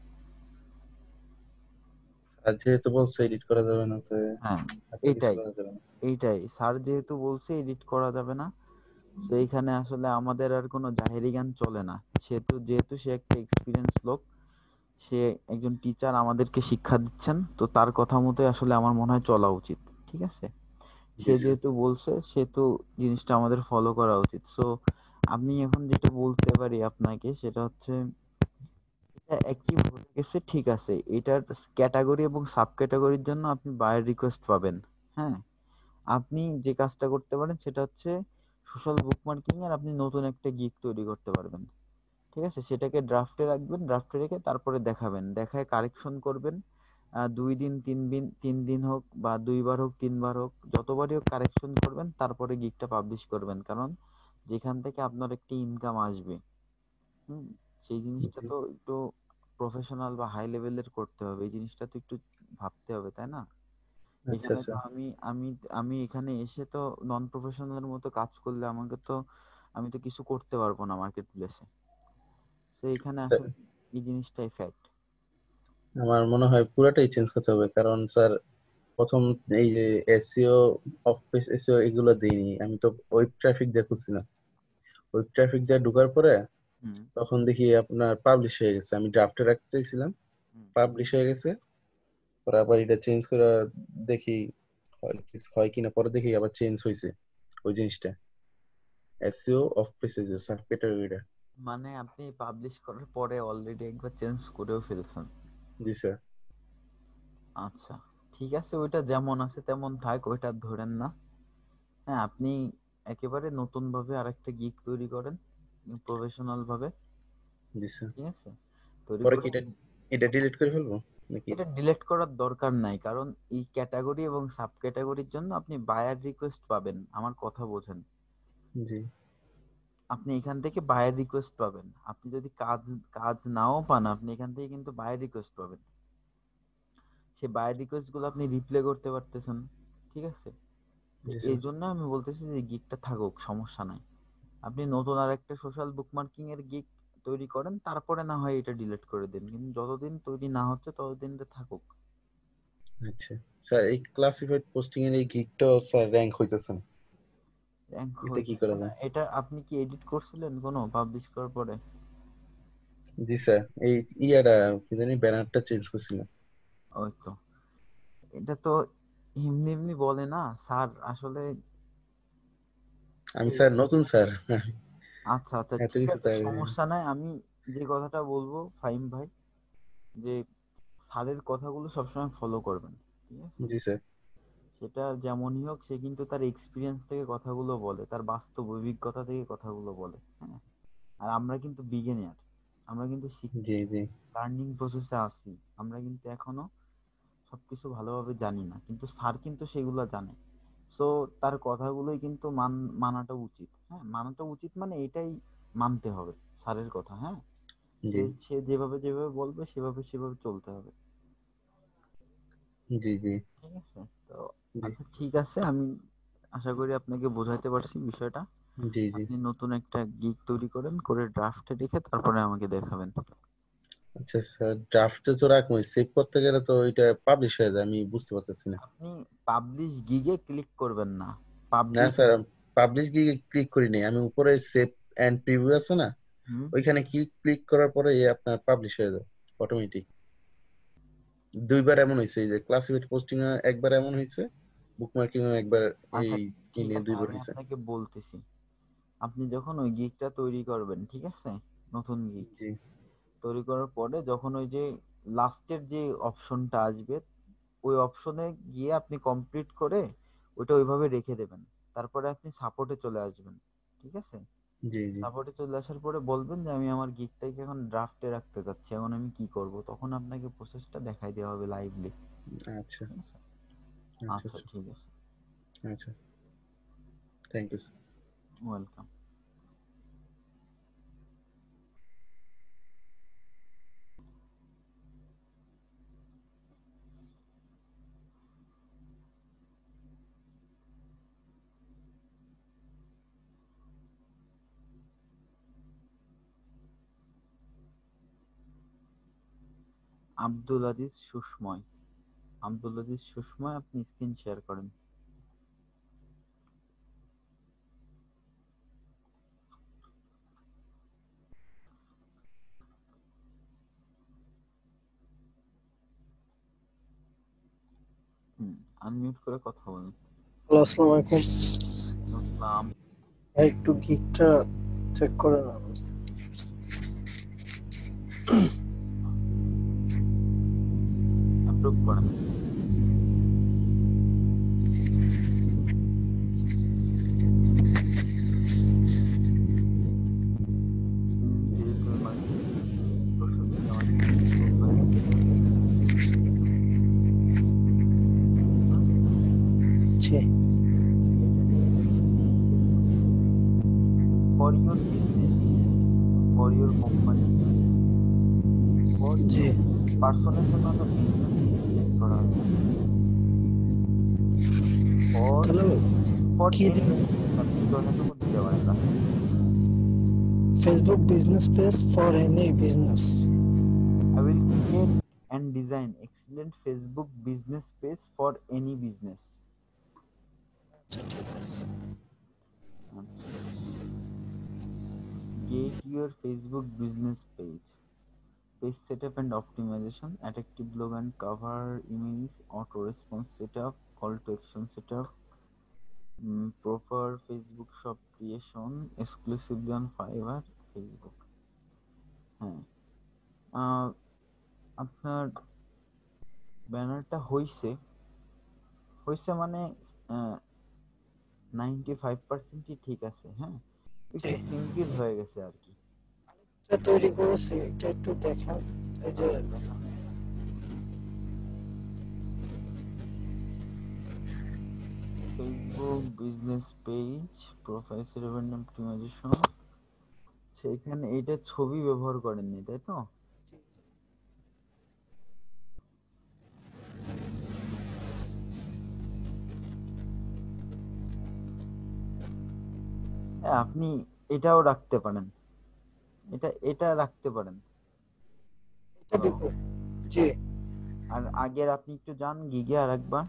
আর যেহেতু বলছে এডিট করা যাবে না, তো
হ্যাঁ,
আর তো কিছু
এইটাই
করা যাবে না।
এইটাই স্যার যেহেতু বলছে এডিট করা যাবে না, তো এইখানে আসলে আমাদের আর কোনো জাহেরি গান চলে না। সেহেতু যেহেতু সে একটা এক্সপিরিয়েন্স লোক, সে একজন টিচার আমাদেরকে শিক্ষা দিচ্ছেন, তো তার কথা মতোই আসলে আমার মনে হয় চলা উচিত। ঠিক আছে,
জি
সে
স্যার।
যেহেতু বলছে সেহেতু জিনিসটা আমাদের ফলো করা উচিত। সো আমি এখন যেটা বলতে পারি আপনাকে সেটা হচ্ছে, এটা অ্যাক্টিভ হয়ে গেছে, ঠিক আছে, এটার ক্যাটাগরি এবং সাব ক্যাটাগরির জন্য আপনি বায়ার রিকোয়েস্ট পাবেন। হ্যাঁ, আপনি যে কাজটা করতে পারেন সেটা হচ্ছে সোশ্যাল বুকমার্কিং এর আপনি নতুন একটা গিগ তৈরি করতে পারবেন। ঠিক আছে, সেটাকে ড্রাফটে রাখবেন, ড্রাফটে রেখে তারপরে দেখাবেন, দেখায় কারেকশন করবেন। আহ, দুই দিন তিন দিন তিন দিন হোক বা দুইবার হোক তিনবার হোক, যতবারই হোক কারেকশন করবেন, তারপরে গিগটা পাবলিশ করবেন। কারণ যেখান থেকে আপনার একটি ইনকাম আসবে, হুম, সেই জিনিসটা
জি।
তো একটু প্রফেশনাল বা হাই লেভেলের করতে হবে। এই জিনিসটা তো একটু ভাবতে হবে, তাই না?
আচ্ছা
এখানে তো
স্যার।
আমি আমি আমি এখানে এসে তো নন প্রফেশনালের মতো কাজ করলে আমাকে তো, আমি তো কিছু করতে পারবো না মার্কেট প্লেসে। তো এখানে
স্যার,
আসলে এই জিনিসটাই ফ্যাক্ট।
আমার মনে হয় পুরোটাই চেঞ্জ করতে হবে, কারণ স্যার প্রথম এই যে এসইও, অফ পেজ এসইও এগুলো দেইনি আমি তো, ওয়েব ট্রাফিক দিয়ে খুঁজছিলাম। ওয়েব ট্রাফিক দিয়ে ঢোকার পরে
হুম
তখন দেখি আপনার পাবলিশ হয়ে গেছে, আমি ড্রাফটে রাখতে চাইছিলাম,
হুম।
পাবলিশ হয়ে গেছে। পরে আবার এটা চেঞ্জ করে দেখি হয় কিছু হয় কিনা, পরে দেখি আবার চেঞ্জ হয়েছে ওই জিনিসটা, SEO off page SEO sub ক্যাটাগরিটা।
মানে আপনি পাবলিশ করার পরে অলরেডি একবার চেঞ্জ করেও ফেলছেন?
জি স্যার।
আচ্ছা, ঠিক আছে, ওইটা যেমন আছে তেমন থাক, ওইটা আর ধরেন না। হ্যাঁ, আপনি একেবারে নতুন ভাবে আরেকটা গিগ তৈরি করেন, প্রফেশনাল ভাবে।
জি স্যার।
ঠিক আছে, তৈরি
পরে কি
করে।
এটা এটা ডিলিট করে ফেলবো নাকি?
এটা ডিলিট করার দরকার নাই, কারণ এই ক্যাটাগরি এবং সাব ক্যাটাগরির জন্য আপনি বায়ার রিকোয়েস্ট পাবেন। আমার কথা বোঝেন,
জি।
আপনি এখান থেকে বায়ার রিকোয়েস্ট পাবেন। আপনি যদি কাজ কাজ নাও পান, আপনি এখান থেকে কিন্তু বায়ার রিকোয়েস্ট পাবেন। সেই বায়ার রিকোয়েস্ট গুলো আপনি রিপ্লে করতে পারতেছেন। ঠিক আছে, তো
জি
এই
স্যার।
জন্য আমি বলতেছি যে গিগটা থাকুক, সমস্যা নাই। আপনি নতুন আর একটা সোশ্যাল বুকমার্কিং এর গিগ তৈরি করেন, তারপরে না হয় এটা ডিলিট করে দিন, কিন্তু যতদিন তৈরি না হচ্ছে ততদিন এটা থাকুক।
আচ্ছা স্যার, এই ক্লাসিফাইড পোস্টিং এর এই গিগটাও স্যার র্যাঙ্ক হইতেছে না,
র্যাঙ্ক
এটা কি
হইতেছে
করা
না,
যায়?
এটা আপনি কি এডিট করছিলেন কোনো পাবলিশ করার পরে?
জি স্যার, এই ইয়াটা কি জানি ব্যানারটা চেঞ্জ করছিলাম।
ওই তো, এটা তো এমনি এমনি বলে না স্যার আসলে।
আমি
এই,
স্যার নতুন স্যার।
আচ্ছা আচ্ছা,
এত
ঠিক
কিছু
আছে,
তার।
সমস্যা নাই। আমি যে কথাটা বলবো ফাহিম ভাই, যে স্যারের কথাগুলো সবসময় ফলো করবেন। ঠিক আছে,
জি স্যার।
সেটা যেমনই হোক, সে কিন্তু তার এক্সপিরিয়েন্স থেকে কথাগুলো বলে, তার বাস্তব অভিজ্ঞতা থেকে কথাগুলো বলে। হ্যাঁ, আর আমরা কিন্তু বিগিনার, আমরা কিন্তু
জি
শিখতেছি,
জি।
লার্নিং প্রসেসে আছি। আমরা কিন্তু এখনো সবকিছু ভালোভাবে জানি না, কিন্তু স্যার কিন্তু সেগুলো জানে। সো তার কথাগুলোই কিন্তু মান মানাটা উচিত। হ্যাঁ, মানাটা উচিত মানে এটাই, মানতে হবে স্যারের কথা। হ্যাঁ, সে
জি
সে যেভাবে যেভাবে বলবে সেভাবে সেভাবে চলতে হবে।
জি। জি
ঠিক আছে, তো
জি।
আচ্ছা ঠিক আছে, আমি আশা করি আপনাকে বোঝাতে পারছি বিষয়টা।
জি জি।
আপনি নতুন একটা গিগ তৈরি করেন, করে ড্রাফটে রেখে তারপরে আমাকে দেখাবেন।
আচ্ছা স্যার, ড্রাফটে তো রাখবো, সেভ করতে গেলে তো এটা পাবলিশ হয়ে যায়, আমি বুঝতে পারতেছি না।
আপনি পাবলিশ গিগে ক্লিক করবেন না,
না
পাবলিশ।
স্যার, পাবলিশ গিয়ে ক্লিক করি নাই, আমি উপরে সেভ এন্ড প্রিভিউ আছে না,
হুম।
ওইখানে কি ক্লিক করার পরে এ আপনার পাবলিশ হয়ে যায় অটোমেটিক। দুইবার এমন হয়েছে, এই যে ক্লাসিফাইড পোস্টিং এ একবার এমন হয়েছে, বুকমার্কিং এ একবার, এই
আচ্ছা
এই
ঠিক
নিয়ে
আছে,
দুইবার
আমি
হয়েছে।
আপনাকে বলতেছি। আপনি যখন ওই গিগটা তৈরি করবেন, ঠিক আছে, নতুন গিগ
জি
তৈরি করার পরে যখন ওই যে লাস্টের যে অপশনটা আসবে, ওই অপশনে গিয়ে আপনি কমপ্লিট করে ওইটা ওইভাবে রেখে দেবেন। তারপরে আপনি সাপোর্টে চলে আসবেন। ঠিক আছে,
জি। জি।
সাপোর্টে চলে আসার পরে বলবেন যে আমি আমার গিগটাকে এখন ড্রাফটে রাখতে চাচ্ছি, এখন আমি কি করব, তখন আপনাকে প্রসেসটা দেখাই দেওয়া হবে লাইভলি।
আচ্ছা
ঠিক আছে,
আচ্ছা
আচ্ছা
আচ্ছা।
ঠিক আছে,
আচ্ছা, thank you.
Welcome. Abdul Aziz Sushomoy. Abdul Aziz Sushomoy, আপনি স্ক্রিন শেয়ার করেন। হুম, আনমিউট করে কথা বলেন।
হ্যালো, আসসালামু আলাইকুম।
আসসালাম।
ভাই একটু গিকটা চেক করে দাও।
অ্যাপ্রুভ করেন। Digital marketing, social media marketing, profile setup.
জি
এটা নিয়ে for your business, for your company, for
জি
ইউ পার্সনের জন্য তো বিজনেস ক্রিয়েট করা হয়েছে। ফর
তাহলে
ফর
কি
এনি
দিবেন?
বিজনেস আপনি যতটুকু দিতে পারেন না।
Facebook business page for any business.
I will create and design excellent Facebook business page for any business.
আচ্ছা ঠিক আছে।
আচ্ছা। Get your Facebook business page. Page setup and optimization, attractive logo and cover image, auto response setup, call to action setup, mm, proper Facebook shop creation, exclusively on Fiverr, Facebook. হ্যাঁ, আহ, আপনার ব্যানারটা হইছে হইছে মানে নাইনটি ফাইভ পার্সেন্টই ঠিক আছে। হ্যাঁ, একটু
জি
সিম্পল হয়ে গেছে আর কি।
এটা তৈরি করেছি, এটা একটু দেখেন। এই যে
আচ্ছা, দেখান। Facebook business page, profile setup and optimization. সেখানে এইটা ছবি ব্যবহার করেননি, তাই তো? হ্যাঁ, আপনি এটাও রাখতে পারেন, এটা এটা রাখতে পারেন।
এটা
হ্যালো,
দিব। জি
আর আগের আপনি একটু যান গিগে আর একবার,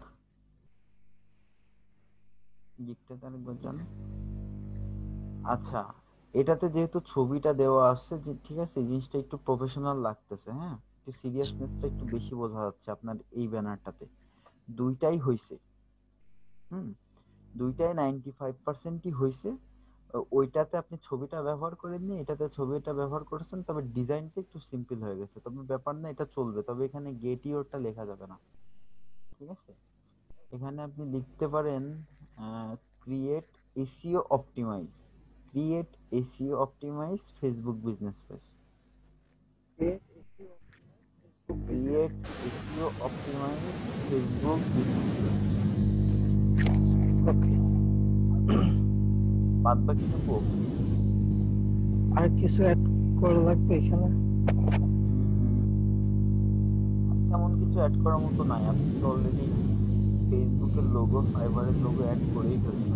গিগটাতে আরেকবার যান। আচ্ছা, এটাতে যেহেতু ছবিটা দেওয়া আছে, যে ঠিক আছে, এই জিনিসটা একটু প্রফেশনাল লাগতেছে। হ্যাঁ, একটু সিরিয়াসনেসটা একটু বেশি বোঝা যাচ্ছে আপনার এই ব্যানারটাতে। দুইটাই হইছে। হুম, দুইটাই নাইনটি ফাইভ পার্সেন্টই হয়েছে। ওইটাতে আপনি ছবিটা ব্যবহার করেননি, এটাতে ছবিটা ব্যবহার করেছেন, তবে ডিজাইনটা একটু সিম্পল হয়ে গেছে। তবে ব্যাপার না, এটা চলবে। তবে এখানে গেট ইওরটা লেখা যাবে না, ঠিক আছে? এখানে আপনি লিখতে পারেন create SEO optimize, create SEO optimize Facebook business page,
business.
Create SEO optimize Facebook business page.
Okay,
বাদ বাকিটুকু ওকে।
আর কিছু অ্যাড করা লাগবে এখানে?
তেমন কিছু অ্যাড করার মতো নাই, আপনি তো অলরেডি ফেসবুকের লোগো, ফাইবারের লোগো অ্যাড করেই ফেলছেন।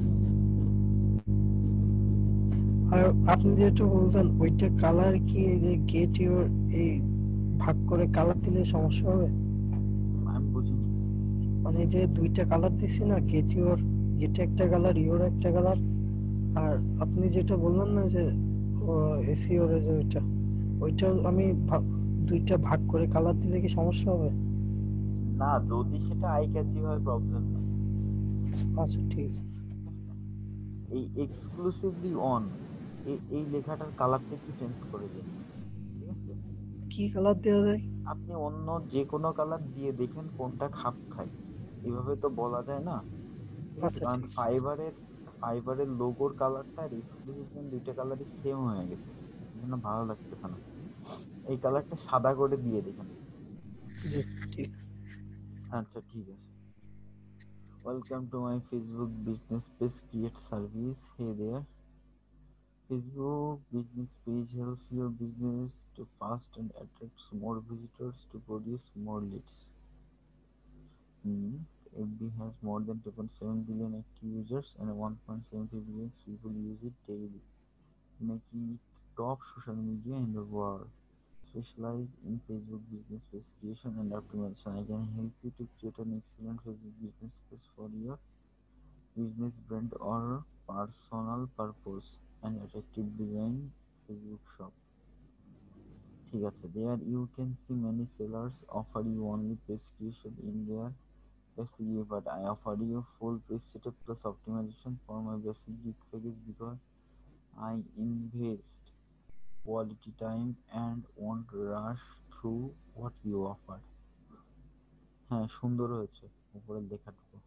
আর আপনি যেটা বলতেন ওইটা কালার কি, এই যে গেট ইউর এই ভাগ করে কালার দিলে সমস্যা হবে?
হুম, আমি বুঝিনি।
মানে যে দুইটা কালার দিছি না, গেট ইউর, গেটে একটা কালার, ইউর একটা কালার। আর আপনি যেটা বললেন না যে এসিওর যে ওইটা, ওইটা আমি ভা- দুইটা ভাগ করে কালার দিলে কি সমস্যা হবে?
না, যদি সেটা আই ক্যাচি হয় প্রবলেম নেই।
আচ্ছা ঠিক আছে।
এই এক্সক্লুসিভলি অন, এই লেখাটার কালারটা একটু চেঞ্জ করে দিন, ঠিক আছে?
কি কালার দেওয়া যায়?
আপনি অন্য যে কোনো কালার দিয়ে দেখেন কোনটা খাপ খায়। এভাবে তো বলা যায় না, ঠিক আছে?
আচ্ছা
কারণ
ঠিক আছে।
ফাইবারের ফাইবারের লোগোর কালারটা আর এক্সক্লুসিভ দুইটা কালারই সেম হয়ে গেছে, এই জন্য ভালো লাগতেছে না। এই কালারটা সাদা করে দিয়ে দেখেন।
জি ঠিক আছে।
আচ্ছা, ঠিক আছে। Welcome to my Facebook business page create service. Hey there, Facebook business page helps your business to fast and attracts more visitors to produce more leads. Hmm. F B has more than two point seven billion active users and one point seven three billion people use it daily, making it top social media in the world. specialize in Facebook business page creation and optimization. I can help you to create an excellent Facebook business page for your business brand or personal purpose and attractive design Facebook shop. ঠিক আছে, there you can see many sellers offer you only page creation in their basic gift, but I offer you full page setup plus optimization for my basic gift package because I invest quality time and won't rush through what you offer. হ্যাঁ, সুন্দর হয়েছে উপরের লেখাটুকু।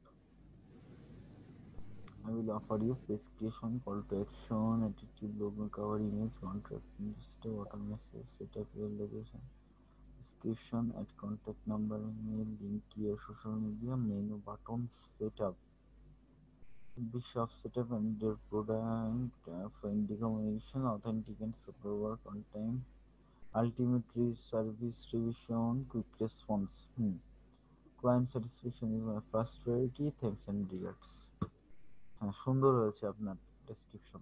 I will offer you page creation, call to action, attractive logo, cover image, contract, system, auto message, setup your location, description, add contact number, email, link here, social media, menu button, setup, the shop setup and their product, uh, friend recommendation, authentic and super work on time, ultimate re- service revision, quick response. Hmm. Client satisfaction is my first priority. Thanks and regards. হ্যাঁ, সুন্দর হয়েছে আপনার description.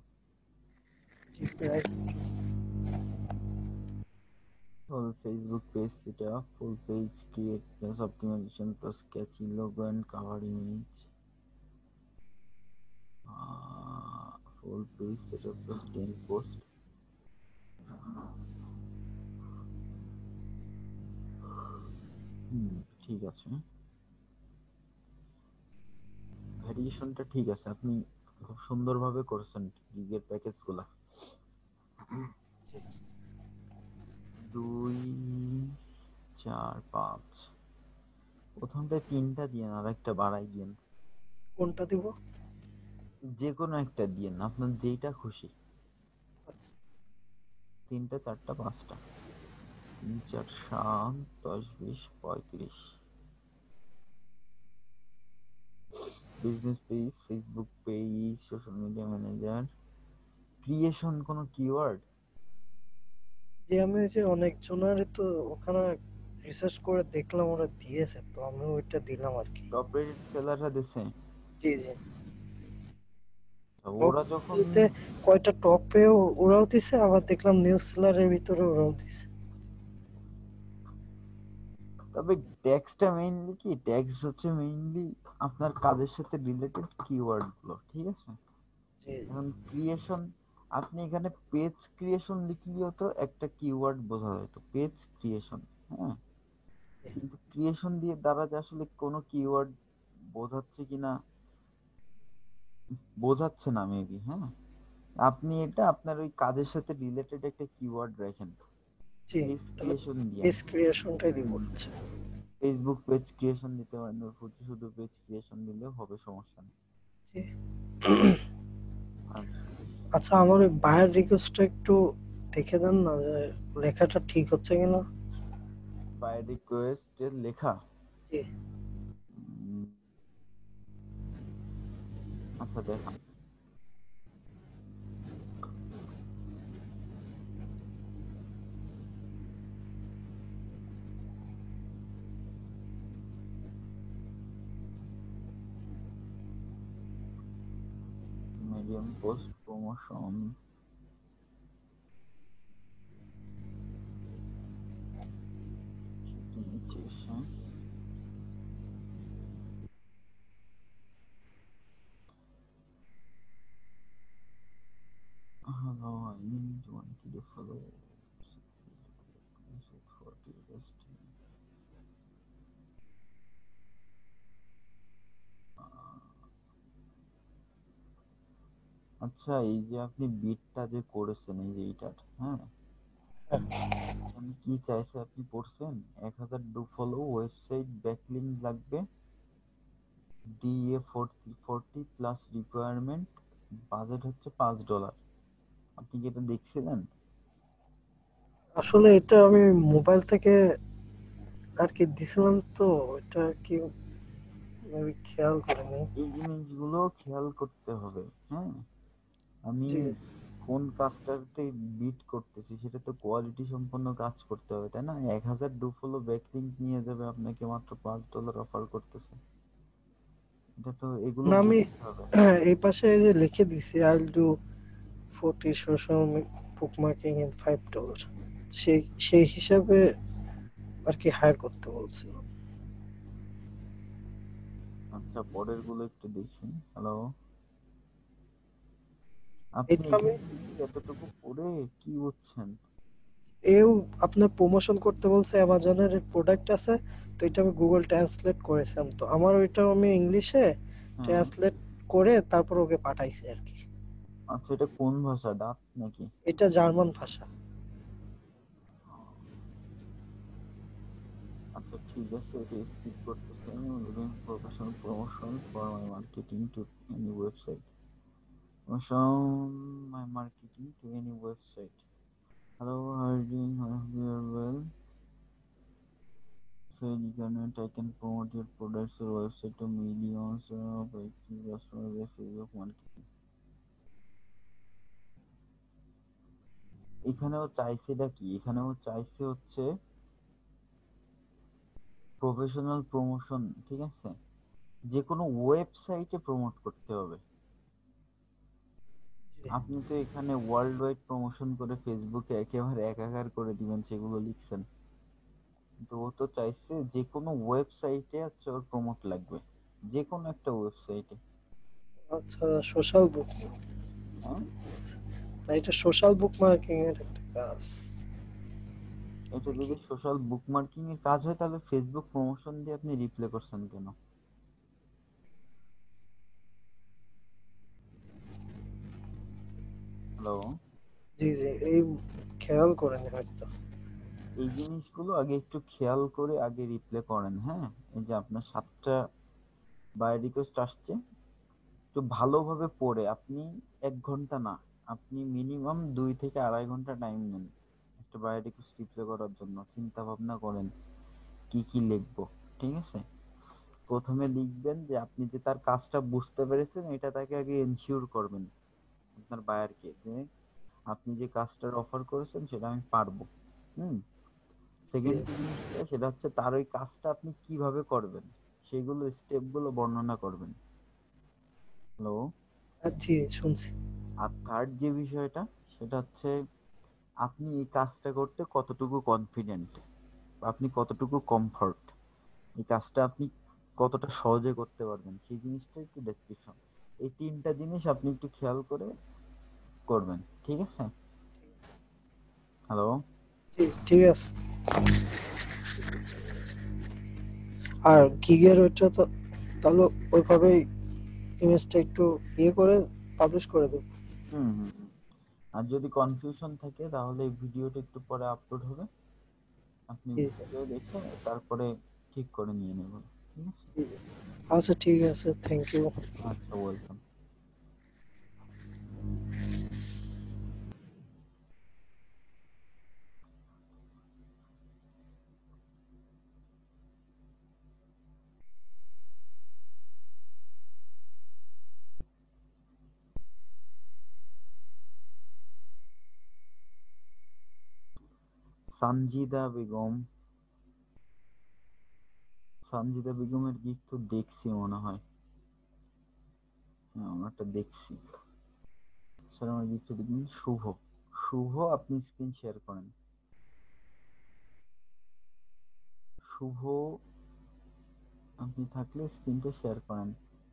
Full Facebook page setup, full page create plus optimization plus catchy logo and cover image. Uh, full page setup plus ten post. হুম, ঠিক আছে, ভ্যারিয়েশনটা ঠিক আছে, আপনি খুব সুন্দরভাবে করেছেন গিগের প্যাকেজগুলা। দুই চার পাঁচ, প্রথমটায় তিনটা দিয়েন আর একটা বাড়াই দিয়েন।
কোনটা দিব?
যে কোনো একটা দিয়েন, আপনার যেইটা খুশি। তিনটা, চারটা, পাঁচটা, তিন চার সাত, দশ বিশ পঁয়ত্রিশ। Business page, Facebook page, social media manager, creation কোনো কিওয়ার্ড?
যে আমি ওই যে অনেকজনের তো ওখানে রিসার্চ করে দেখলাম ওরা দিয়েছে, তো আমি ওইটা দিলাম আর কি।
টপ রেটেড সেলাররা দিছে?
জি জি।
ওরা যখন
বলতে কয়টা টপে ওরাও দিছে, আবার দেখলাম নিউজ সেলারের ভিতরে ওরাও দিছে।
তবে ট্যাক্সটা মেইনলি কি, ট্যাক্স হচ্ছে মেইনলি আপনার কাজের সাথে রিলেটেড কিওয়ার্ড গুলো, ঠিক আছে? এখন ক্রিয়েশন, আপনি এখানে পেজ ক্রিয়েশন লিখলেও তো একটা কিওয়ার্ড বোঝা যেত, পেজ ক্রিয়েশন। হ্যাঁ, কিন্তু ক্রিয়েশন দিয়ে দ্বারা যে আসলে কোনো কিওয়ার্ড বোঝাচ্ছে কিনা বোঝাচ্ছে না মেবি। হ্যাঁ, আপনি এটা আপনার ওই কাজের সাথে রিলেটেড একটা কিওয়ার্ড রাখেন, পেজ ক্রিয়েশন দিয়ে।
পেজ ক্রিয়েশনটাই দিব হচ্ছে।
ফেসবুক পেজ ক্রিয়েশন দিতে পারেন, ওর প্রতি শুধু পেজ ক্রিয়েশন দিলেও হবে, সমস্যা নেই।
আচ্ছা, আমার ওই বায়ার রিকোয়েস্টটা একটু দেখে দেন না, যে লেখাটা ঠিক হচ্ছে কিনা।
বায়ার রিকোয়েস্টের লেখা?
জি।
আচ্ছা, দেখান। Medium post promotion, hello, I need one kilo follow. আচ্ছা, এই যে আপনি বিটটা যে করেছেন এই যে এইটার, হ্যাঁ, আমি কি চাইছে আপনি পড়ছেন? এক হাজার ডু ফলো, ওয়েবসাইট ব্যাকলিংক লাগবে, DA forty forty plus requirement, budget হচ্ছে পাঁচ ডলার। আপনি কি এটা দেখছিলেন?
আসলে এটা আমি মোবাইল থেকে আর কি দিছিলাম, তো এটা কি আমি খেয়াল করিনি।
এই জিনিসগুলো খেয়াল করতে হবে। হ্যাঁ, আমি কোন কাজটাতে বিট করতেছি সেটা তো কোয়ালিটি সম্পন্ন কাজ করতে হবে, তাই না? এক হাজার ডু ফলো ব্যাকলিংক নিয়ে যাবে আপনাকে মাত্র পাঁচ ডলার অফার করতেছে, এটা তো এগুলো
না, আমি
বুঝতে হবে।
এই পাশে এই যে লিখে দিছি, I will do forty social bookmarking in five dollar. সেই সেই হিসাবে আর কি হায়ার করতে বলছিল।
আচ্ছা, পরের গুলো একটু দেখি। হ্যালো, আপনি
এটা আমি
এখানে কি এতটুকু পড়ে কি বুঝছেন?
এও আপনার প্রমোশন করতে বলছে, অ্যামাজনের প্রোডাক্ট আছে, তো এটা আমি গুগল ট্রান্সলেট করেছিলাম, তো আমার ওইটা আমি ইংলিশে
হ্যাঁ।
ট্রান্সলেট করে তারপর ওকে পাঠাইছি আর কি।
আচ্ছা, এটা কোন ভাষা, ডাচ নাকি?
এটা জার্মান ভাষা।
আচ্ছা, ঠিক আছে, এটা স্কিপ করতেছি আমি। Living professional promotion for my marketing to any website. Promotion my marketing to any website. Hello, how are you doing? I hope you are well. So you can I can promote your products or website to millions of active customers with Facebook marketing. এখানেও চাইছেটা কি? এখানেও চাইছে হচ্ছে professional promotion, ঠিক আছে? যে কোনো ওয়েবসাইটে প্রমোট করতে হবে। আপনি তো এখানে ওয়ার্ল্ড ওয়াইড প্রমোশন করে ফেসবুকে একেবারে একাকার করে দিবেন, সেগুলো লিখছেন। তো ও তো চাইছে যে কোনো ওয়েবসাইটে হচ্ছে ওর প্রমোট লাগবে, যে কোনো একটা ওয়েবসাইটে।
আচ্ছা, সোশ্যাল বুক,
হ্যাঁ,
না এটা সোশ্যাল বুক মার্কিং এর একটা কাজ।
এটা যদি সোশ্যাল বুকমার্কিং এর কাজ হয় তাহলে ফেসবুক প্রমোশন দিয়ে আপনি রিপ্লে করছেন কেন? হ্যালো,
জি জি, এই খেয়াল করেনি হয়তো।
এই জিনিসগুলো আগে একটু খেয়াল করে আগে রিপ্লে করেন। হ্যাঁ, এই যে আপনার সাতটা বাই রিকোয়েস্ট আসছে, একটু ভালোভাবে পড়ে আপনি এক ঘন্টা না, আপনি মিনিমাম দুই থেকে আড়াই ঘন্টা টাইম নেন একটা বাই রিকোয়েস্ট রিপ্লে করার জন্য। চিন্তা ভাবনা করেন কি কি লিখবো, ঠিক আছে? প্রথমে লিখবেন যে আপনি যে তার কাজটা বুঝতে পেরেছেন, এটা তাকে আগে এনশিওর করবেন আপনার বায়ারকে, যে আপনি যে কাজটার অফার করেছেন সেটা আমি পারবো। হুম। সেকেন্ড জিনিসটা সেটা হচ্ছে তার ওই কাজটা আপনি কিভাবে করবেন সেগুলো স্টেপগুলো বর্ণনা করবেন। হ্যালো,
জি শুনছি।
আর থার্ড যে বিষয়টা সেটা হচ্ছে আপনি এই কাজটা করতে কতটুকু কনফিডেন্ট, আপনি কতটুকু কমফর্ট, এই কাজটা আপনি কতটা সহজে করতে পারবেন সেই জিনিসটা একটু ডেসক্রিপশন। এই তিনটা জিনিস আপনি একটু খেয়াল করে করবেন, ঠিক আছে? হ্যালো,
জি ঠিক আছে। আর গিগের ওইটা তো তাহলে ওইভাবেই ইমেজটা একটু ইয়ে করে পাবলিশ করে দেব।
হুম হুম হুম। আর যদি কনফিউশন থাকে তাহলে এই ভিডিওটা একটু পরে আপলোড হবে, আপনি
জি
ভিডিও দেখে তারপরে ঠিক করে নিয়ে নেবেন, ঠিক আছে?
জি। আচ্ছা ঠিক আছে, থ্যাংক ইউ।
আচ্ছা, ওয়েলকাম। সানজিদা বেগম, সানজিদা বেগমের গিক তো দেখছি মনে হয়। হ্যাঁ, ওনারটা দেখছি। স্যার আমার গিকটা দেখুন। শুভ, শুভ আপনি স্ক্রিন শেয়ার করেন। শুভ আপনি থাকলে স্ক্রিনটা শেয়ার করেন।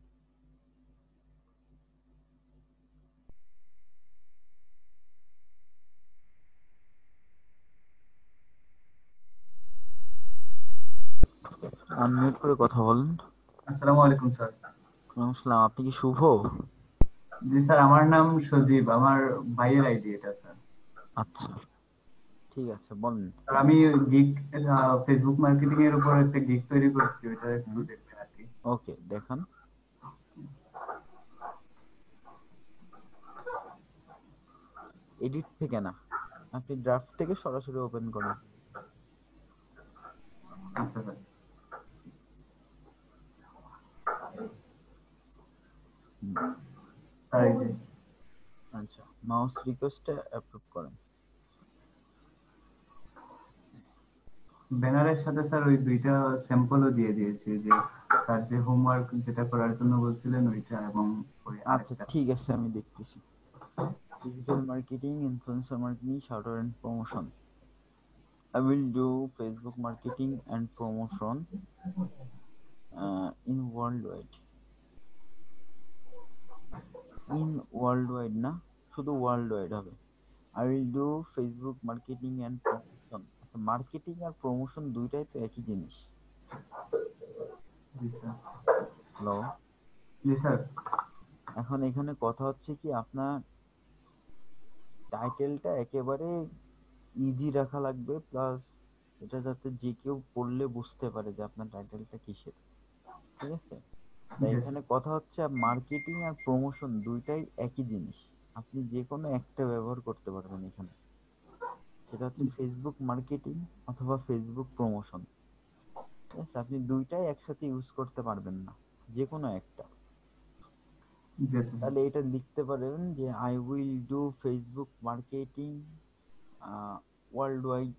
আনমিউট করে কথা বলেন।
আসসালামু আলাইকুম স্যার।
ওয়ালাইকুম আসসালাম, আপনি কি শুভ?
জি স্যার, আমার নাম সজীব, আমার ভাইয়ের আইডি এটা স্যার।
আচ্ছা, ঠিক আছে, বলেন।
স্যার আমি গিগ ফেসবুক মার্কেটিং এর উপর একটা গিগ তৈরি করেছি, ওটা একটু
হুম,
দেখবেন আর কি।
ওকে, দেখান। এডিট থেকে না, আপনি ড্রাফট থেকে সরাসরি ওপেন করেন।
আচ্ছা স্যার।
হুম,
স্যার এই যে
আচ্ছা, মাউস রিকোয়েস্টে অ্যাপ্রুভ করেন।
ব্যানারের সাথে স্যার ওই দুইটা স্যাম্পলও দিয়ে দিয়েছি, যে স্যার যে হোমওয়ার্ক যেটা করার জন্য বলছিলেন ওইটা, এবং ওই
আচ্ছা,
আরেকটা।
ঠিক আছে, আমি দেখতেছি। Digital marketing, influencer marketing, shorter and promotion. I will do Facebook marketing and promotion uh, in worldwide. In worldwide না, শুধু worldwide হবে। I will do Facebook marketing and promotion। আচ্ছা, মার্কেটিং আর প্রমোশন দুইটাই তো একই জিনিস।
জি স্যার।
হ্যালো,
জি স্যার।
এখন এখানে কথা হচ্ছে কি, আপনার টাইটেলটা একেবারে ইজি রাখা লাগবে, প্লাস এটা যাতে যে কেউ পড়লে বুঝতে পারে যে আপনার টাইটেলটা কিসের। ঠিক আছে? তাই
জি
এখানে কথা হচ্ছে মার্কেটিং আর প্রমোশন দুইটাই একই জিনিস, আপনি যে কোনো একটা ব্যবহার করতে পারবেন এখানে। সেটা হচ্ছে ফেসবুক মার্কেটিং অথবা ফেসবুক প্রমোশন। ঠিক আছে? আপনি দুইটাই একসাথে ইউজ করতে পারবেন না, যে কোনো একটা।
জি স্যার।
তাহলে এটা লিখতে পারেন যে I will do Facebook marketing world wide,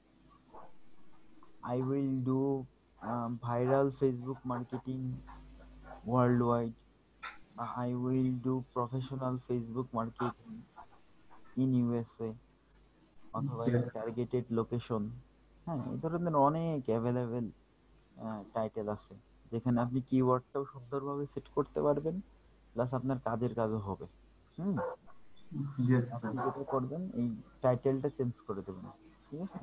I will do viral Facebook marketing world wide, I will do professional Facebook marketing in U S A অথবা
জি
in targeted location। হ্যাঁ, এই ধরনের অনেক অ্যাভেলেবেল টাইটেল আছে, যেখানে আপনি কিওয়ার্ডটাও সুন্দরভাবে সেট করতে পারবেন, প্লাস আপনার কাজের কাজও হবে। হুম,
জি স্যার।
আপনি যেটা করবেন এই টাইটেলটা চেঞ্জ করে দেবেন। ঠিক আছে?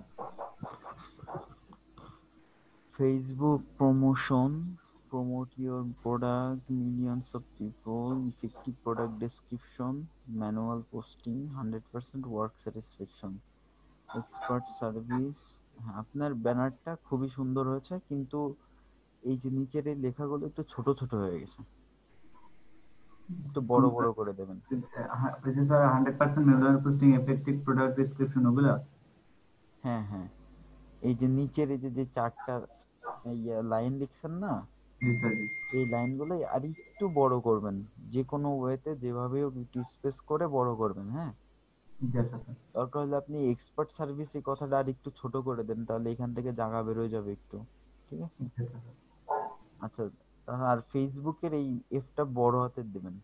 Facebook promotion, promote your product, millions of people, effective product description, manual posting, one hundred percent work satisfaction, expert service। হ্যাঁ, আপনার ব্যানারটা খুবই সুন্দর হয়েছে, কিন্তু এই যে নিচের এই লেখাগুলো একটু ছোট ছোট হয়ে গেছে, একটু বড় বড় করে দেবেন।
ওই যে sir hundred percent manual posting, effective product description ওগুলা।
হ্যাঁ হ্যাঁ, এই যে নিচের এই যে যে চারটা লাইন লিখছেন না,
জি স্যার। জি
এই লাইনগুলো আর একটু বড় করবেন, যে কোনো ওয়েতে যেভাবে হোক একটু স্পেস করে বড় করবেন। হ্যাঁ,
জি আচ্ছা স্যার।
দরকার হলে আপনি এক্সপার্ট সার্ভিস এই কথাটা আর একটু ছোট করে দেন, তাহলে এখান থেকে জায়গা বেরোয় যাবে একটু। ঠিক আছে?
জি আচ্ছা স্যার।
আচ্ছা, আর ফেসবুকের এই এফটা বড় হাতের দিবেন।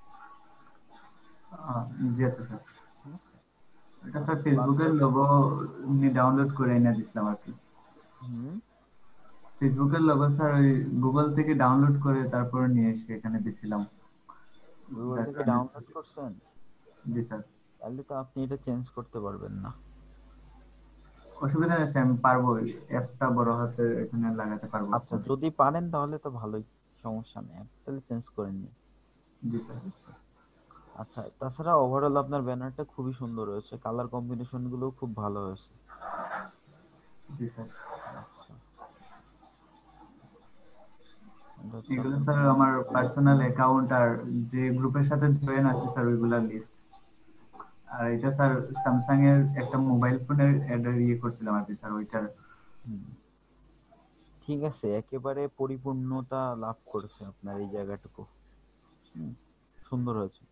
আহ, জি আচ্ছা স্যার।
ঠিক আছে?
এটা স্যার
আচ্ছা,
ফেসবুকের
বাদ-
লোগো ডাউনলোড করে এনে দিছিলাম আর কি।
হুম,
ফেসবুকের লোগো স্যার ওই গুগল থেকে ডাউনলোড করে তারপরে নিয়ে এসে এখানে দিছিলাম।
গুগল
যার
থেকে
কারণে
ডাউনলোড করছেন?
জি স্যার।
তাহলে তো আপনি এটা চেঞ্জ করতে পারবেন না।
অসুবিধা নেই স্যার, আমি পারবো অ্যাপটা বড় হাতে এখানে লাগাতে পারবো।
আচ্ছা, যদি পারেন তাহলে তো ভালোই, সমস্যা নেই, তাহলে চেঞ্জ করে নিন।
জি স্যার।
আচ্ছা, তাছাড়া ওভারঅল আপনার ব্যানারটা খুবই সুন্দর হয়েছে, কালার কম্বিনেশন গুলো খুব ভালো হয়েছে।
জি স্যার।
আচ্ছা, এটা হচ্ছে
এগুলো
আপনার
স্যার
ব্যানার।
আমার পার্সোনাল অ্যাকাউন্ট আর যে গ্রুপের সাথে জয়েন আছে স্যার ওইগুলার লিস্ট। আর এটা স্যার স্যামসাং এর একটা মোবাইল ফোনের অ্যাড ইয়ে করছিলাম আর কি স্যার ওইটার।
হুম, ঠিক আছে, একেবারে পরিপূর্ণতা লাভ করেছে আপনার এই জায়গাটুকু। হুম, সুন্দর হয়েছে।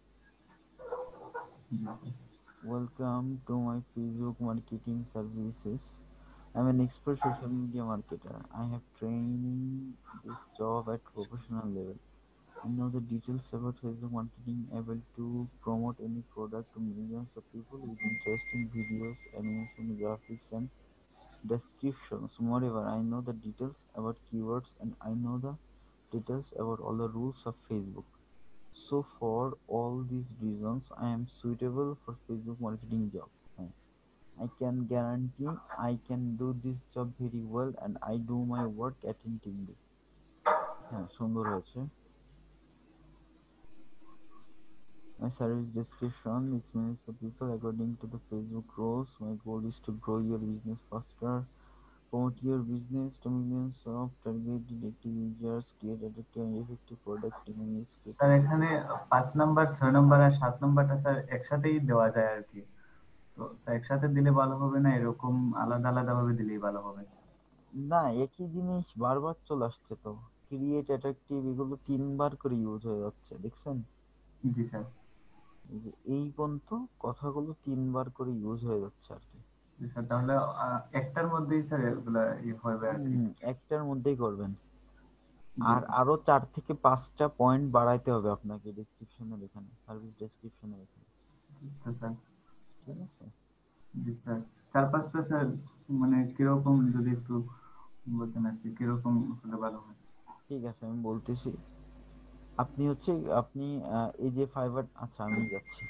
Welcome to my Facebook marketing services. I'm an expert social media marketer. I have trained this job at professional level. I know the details about Facebook marketing, able to promote any product to millions of people with interesting videos, animation, graphics, and descriptions. Moreover, I know the details about keywords and I know the details about all the rules of Facebook. So for all these reasons, I am suitable for Facebook marketing job. I can guarantee I can do this job very well and I do my work attentively. হ্যাঁ, সুন্দর হয়েছে। My service description is millions of people according to the Facebook rules. My goal is to grow your business faster, promote your business to millions of targeted active users, create addictive and effective product in a
sir
creative.
এখানে পাঁচ number, ছয় number আর সাত নাম্বারটা sir একসাথেই দেওয়া যায় আর কি। তো স্যার একসাথে দিলে ভালো হবে না এরকম আলাদা আলাদা ভাবে দিলেই ভালো হবে?
না, একই জিনিস বারবার চলে আসছে তো। ক্রিয়েট অ্যাট্রাকটিভ এগুলো তিনবার করে ইউজ হয়ে যাচ্ছে, দেখছেন?
জি স্যার।
এই যে এই পর্যন্ত কথাগুলো তিনবার করে ইউজ হয়ে যাচ্ছে আর কি।
জি স্যার, তাহলে আহ, একটার মধ্যেই স্যার এগুলা ইয়ে হবে আর কি।
হুম, একটার মধ্যেই করবেন।
জি
আর
স্যার।
আরো চার থেকে পাঁচটা পয়েন্ট বাড়াইতে হবে আপনাকে ডেসক্রিপশনের এখানে, সার্ভিস ডেসক্রিপশনের এখানে।
আচ্ছা স্যার।
ঠিক আছে?
জি স্যার। চার পাঁচটা স্যার মানে কিরকম যদি একটু বলতেন আর কি, কিরকম হলে ভালো হয়?
ঠিক আছে, আমি বলতেছি। আপনি হচ্ছে আপনি আহ, এই যে ফাইবার, আচ্ছা আমি যাচ্ছি।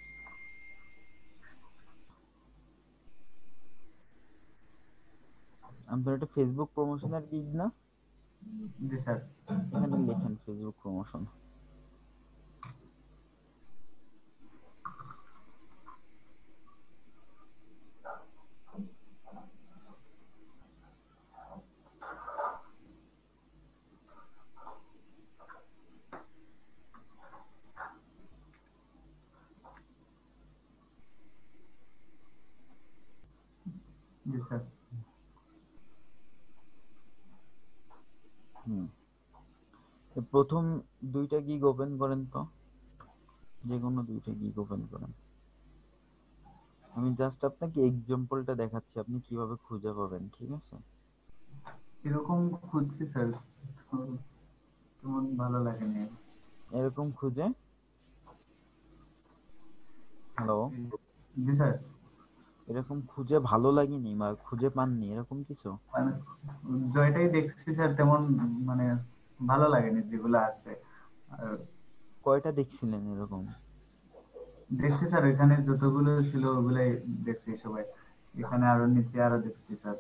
আপনার এটা ফেসবুক প্রমোশনের গিগ না?
জি স্যার।
এখানে লেখেন ফেসবুক প্রমোশন।
জি স্যার।
হুম, তো প্রথম দুইটা গিগ ওপেন করেন তো, যে কোনো দুইটা গিগ ওপেন করেন। আমি জাস্ট আপনাকে এক্সাম্পলটা দেখাচ্ছি আপনি কিভাবে খুঁজে পাবেন, ঠিক আছে?
এরকম খুঁজছি স্যার, তো তেমন ভালো লাগেনি।
এরকম খুঁজে, হ্যালো,
জি স্যার।
এরকম খুঁজে ভালো লাগেনি বা খুঁজে পাননি এরকম কিছু?
মানে জয়টাই দেখছি স্যার, তেমন মানে ভালো লাগেনি যেগুলো আছে। আর
কয়টা দেখছিলেন এরকম?
দেখছি স্যার, এখানে যতগুলো ছিল ওগুলাই দেখছি সবাই। এখানে আরো নিচে আরো দেখছি স্যার।